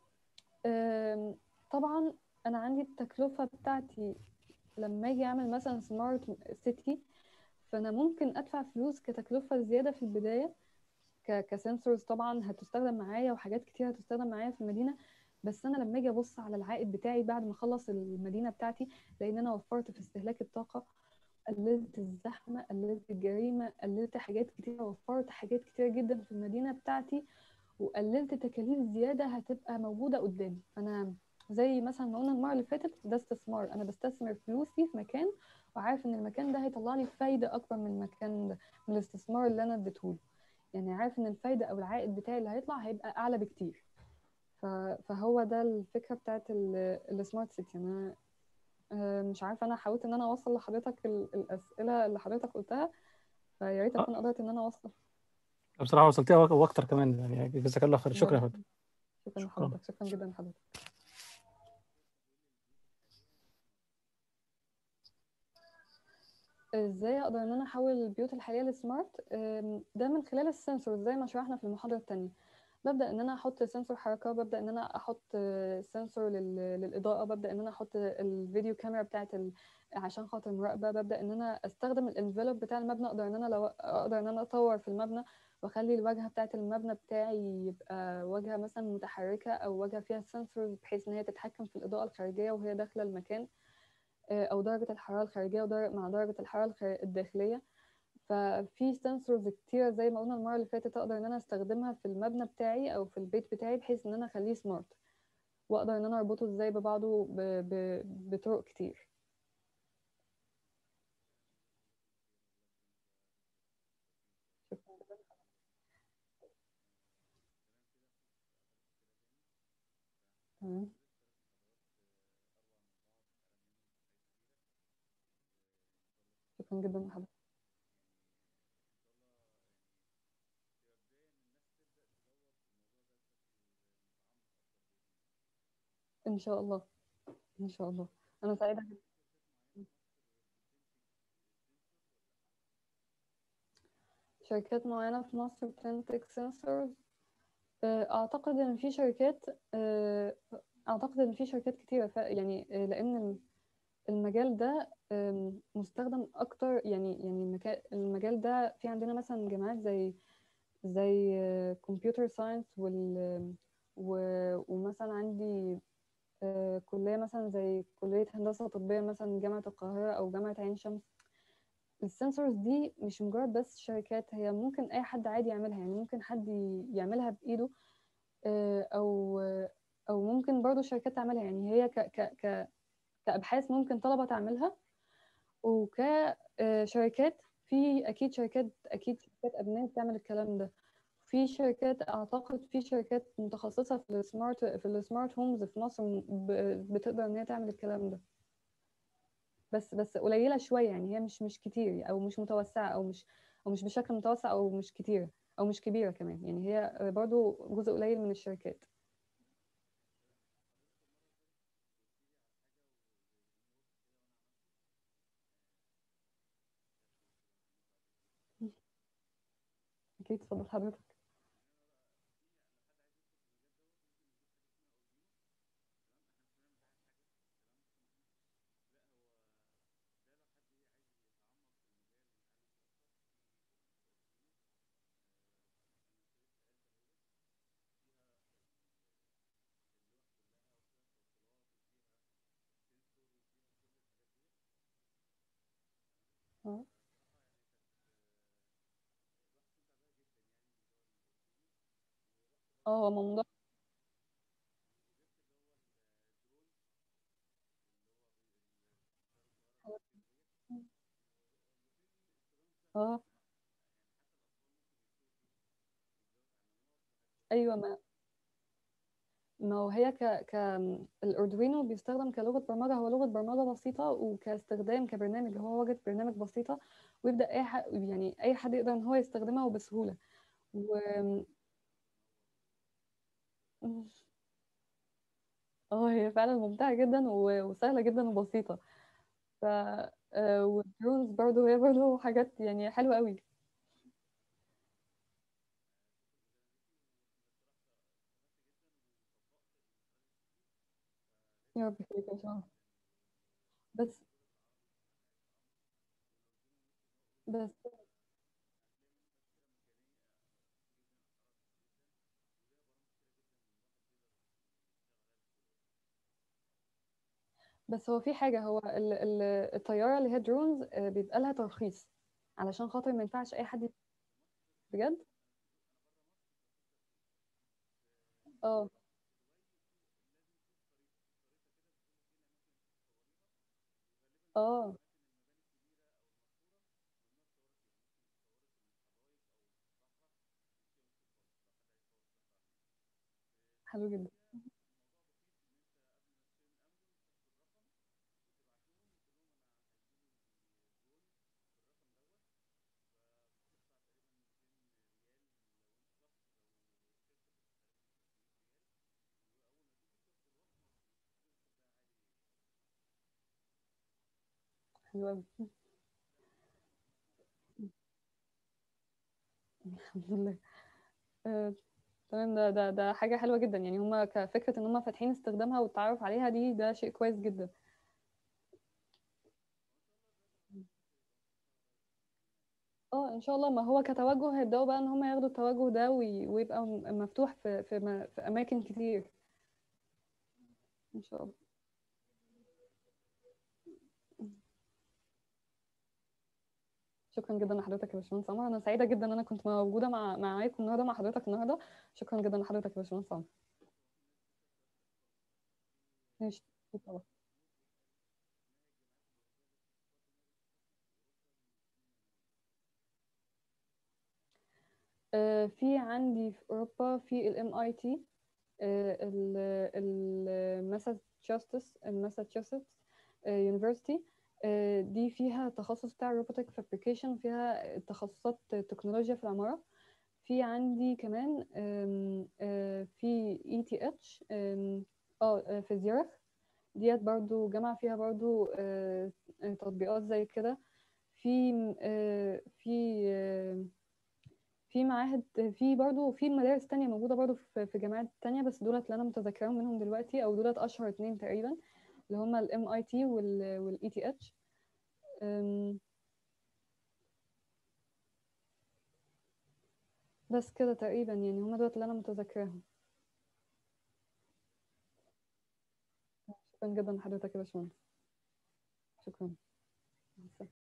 طبعا انا عندي التكلفة بتاعتي لما اجي اعمل مثلا سمارت سيتي، فانا ممكن ادفع فلوس كتكلفة زيادة في البداية، كسنسورز طبعا هتستخدم معايا، وحاجات كتير هتستخدم معايا في المدينة. بس انا لما اجي ابص على العائد بتاعي بعد ما اخلص المدينة بتاعتي، لان انا وفرت في استهلاك الطاقة، قللت الزحمة، قللت الجريمة، قللت حاجات كتير، وفرت حاجات كتير جدا في المدينة بتاعتي، وقللت تكاليف زيادة هتبقى موجودة قدامي. أنا زي مثلا ما قلنا المرة اللي فاتت، ده استثمار، أنا بستثمر فلوسي في مكان، وعارف إن المكان ده هيطلع لي فايدة أكبر من المكان ده، من الاستثمار اللي أنا اديتهوله. يعني عارف إن الفايدة أو العائد بتاعي اللي هيطلع هيبقى أعلى بكتير. فهو ده الفكرة بتاعت السمارت سيتي. أنا مش عارفة، أنا حاولت إن أنا أوصل لحضرتك الأسئلة اللي حضرتك قلتها، فيا ريت أكون قدرت إن أنا أوصل. بصراحة وصلتيها واكتر كمان، يعني جزاك الله خير. شكرا يا فندم. شكرا لحضرتك، شكرا جدا لحضرتك. ازاي اقدر ان انا احول البيوت الحاليه لسمارت؟ ده من خلال السنسور زي ما شرحنا في المحاضره الثانيه. ببدا ان انا احط سنسور حركه، ببدا ان انا احط سنسور للاضاءه، ببدا ان انا احط الفيديو كاميرا بتاعه عشان خاطر المراقبه، ببدا ان انا استخدم الانفلوب بتاع المبنى، اقدر ان انا اطور في المبنى، واخلي الواجهه بتاعه المبنى بتاعي يبقى واجهه مثلا متحركه، او واجهه فيها سنسور بحيث ان هي تتحكم في الاضاءه الخارجيه وهي داخله المكان، او درجه الحراره الخارجيه مع درجه الحراره الداخليه. ففي سنسورز كتير زي ما قلنا المره اللي فاتت، اقدر ان انا استخدمها في المبنى بتاعي او في البيت بتاعي، بحيث ان انا اخليه سمارت، واقدر ان انا اربطه ازاي ببعضه بطرق كتير. تمام. شكرا جدا لحضرتك. ان شاء الله، ان شاء الله. انا سعيده جدا. شركات معينه في مصر بتنتج سنسورز؟ اعتقد ان في شركات اعتقد ان في شركات كتيره، يعني لان المجال ده مستخدم اكتر، يعني المجال ده في عندنا مثلا جامعات زي كمبيوتر ساينس، ومثلا عندي كلية مثلا زي كلية هندسة طبية مثلا جامعة القاهرة أو جامعة عين شمس. السنسورز دي مش مجرد بس شركات، هي ممكن أي حد عادي يعملها، يعني ممكن حد يعملها بإيده، أو ممكن برضو شركات تعملها. يعني هي كأبحاث ممكن طلبة تعملها، وكشركات في أكيد شركات أجنبية بتعمل الكلام ده. في شركات، أعتقد في شركات متخصصة في السمارت هومز في مصر بتقدر إن هي تعمل الكلام ده، بس قليلة شوية. يعني هي مش كتير، أو مش متوسعة، أو مش بشكل متوسع، أو مش كتيرة، أو مش كبيرة كمان. يعني هي برضو جزء قليل من الشركات. اكيد اتفضل حضرتك. اه هو موضوع. اه ايوه، ما هو هي الاردوينو بيستخدم كلغه برمجه، هو لغه برمجه بسيطه، وكاستخدام كبرنامج هو وجد برنامج بسيطه، ويبدا اي حد، يعني اي حد يقدر ان هو يستخدمها وبسهوله. و اه هي فعلا ممتعه جدا وسهله جدا وبسيطه. ف والدرونز برضو هي برضو حاجات يعني حلوه قوي. يا رب خير ان شاء الله. بس بس بس هو في حاجه، هو الطياره اللي هي درونز بيبقى لها ترخيص، علشان خاطر ما ينفعش اي حد بجد. اه اه حلو جدا. حلو قوي. الحمد لله. آه، تمام، ده حاجة حلوة جدا، يعني هما كفكرة ان هما فاتحين استخدامها والتعرف عليها دي، ده شيء كويس جدا. اه ان شاء الله، ما هو كتوجه هيبدأوا بقى ان هما ياخدوا التوجه ده ويبقى مفتوح في اماكن كتير ان شاء الله. شكرا جدا لحضرتك يا باشمهندس عمر، انا سعيدة جدا ان انا كنت موجودة معاكم النهارده، مع حضرتك النهارده. شكرا جدا لحضرتك يا باشمهندس عمر. ماشي. طبعا. في عندي في اوروبا في الام اي تي، الماساتشوستس يونيفرسيتي. دي فيها تخصص بتاع روبوتك فابريكيشن، فيها تخصصات تكنولوجيا في العمارة. في عندي كمان في اي تي اتش، في زيورخ. ديت برضو جامعة فيها برضو تطبيقات زي كده. في في معاهد، في برضه في مدارس تانية موجودة برضه في جامعات تانية، بس دولت اللي أنا متذكراهم منهم دلوقتي، أو دولت أشهر اتنين تقريبا، اللي هما ال MIT وال ETH. أم، بس كده تقريبا، يعني هما دولت اللي أنا متذكراهم. شكرا جدا لحضرتك يا باشمهندس. شكرا. مع السلامة.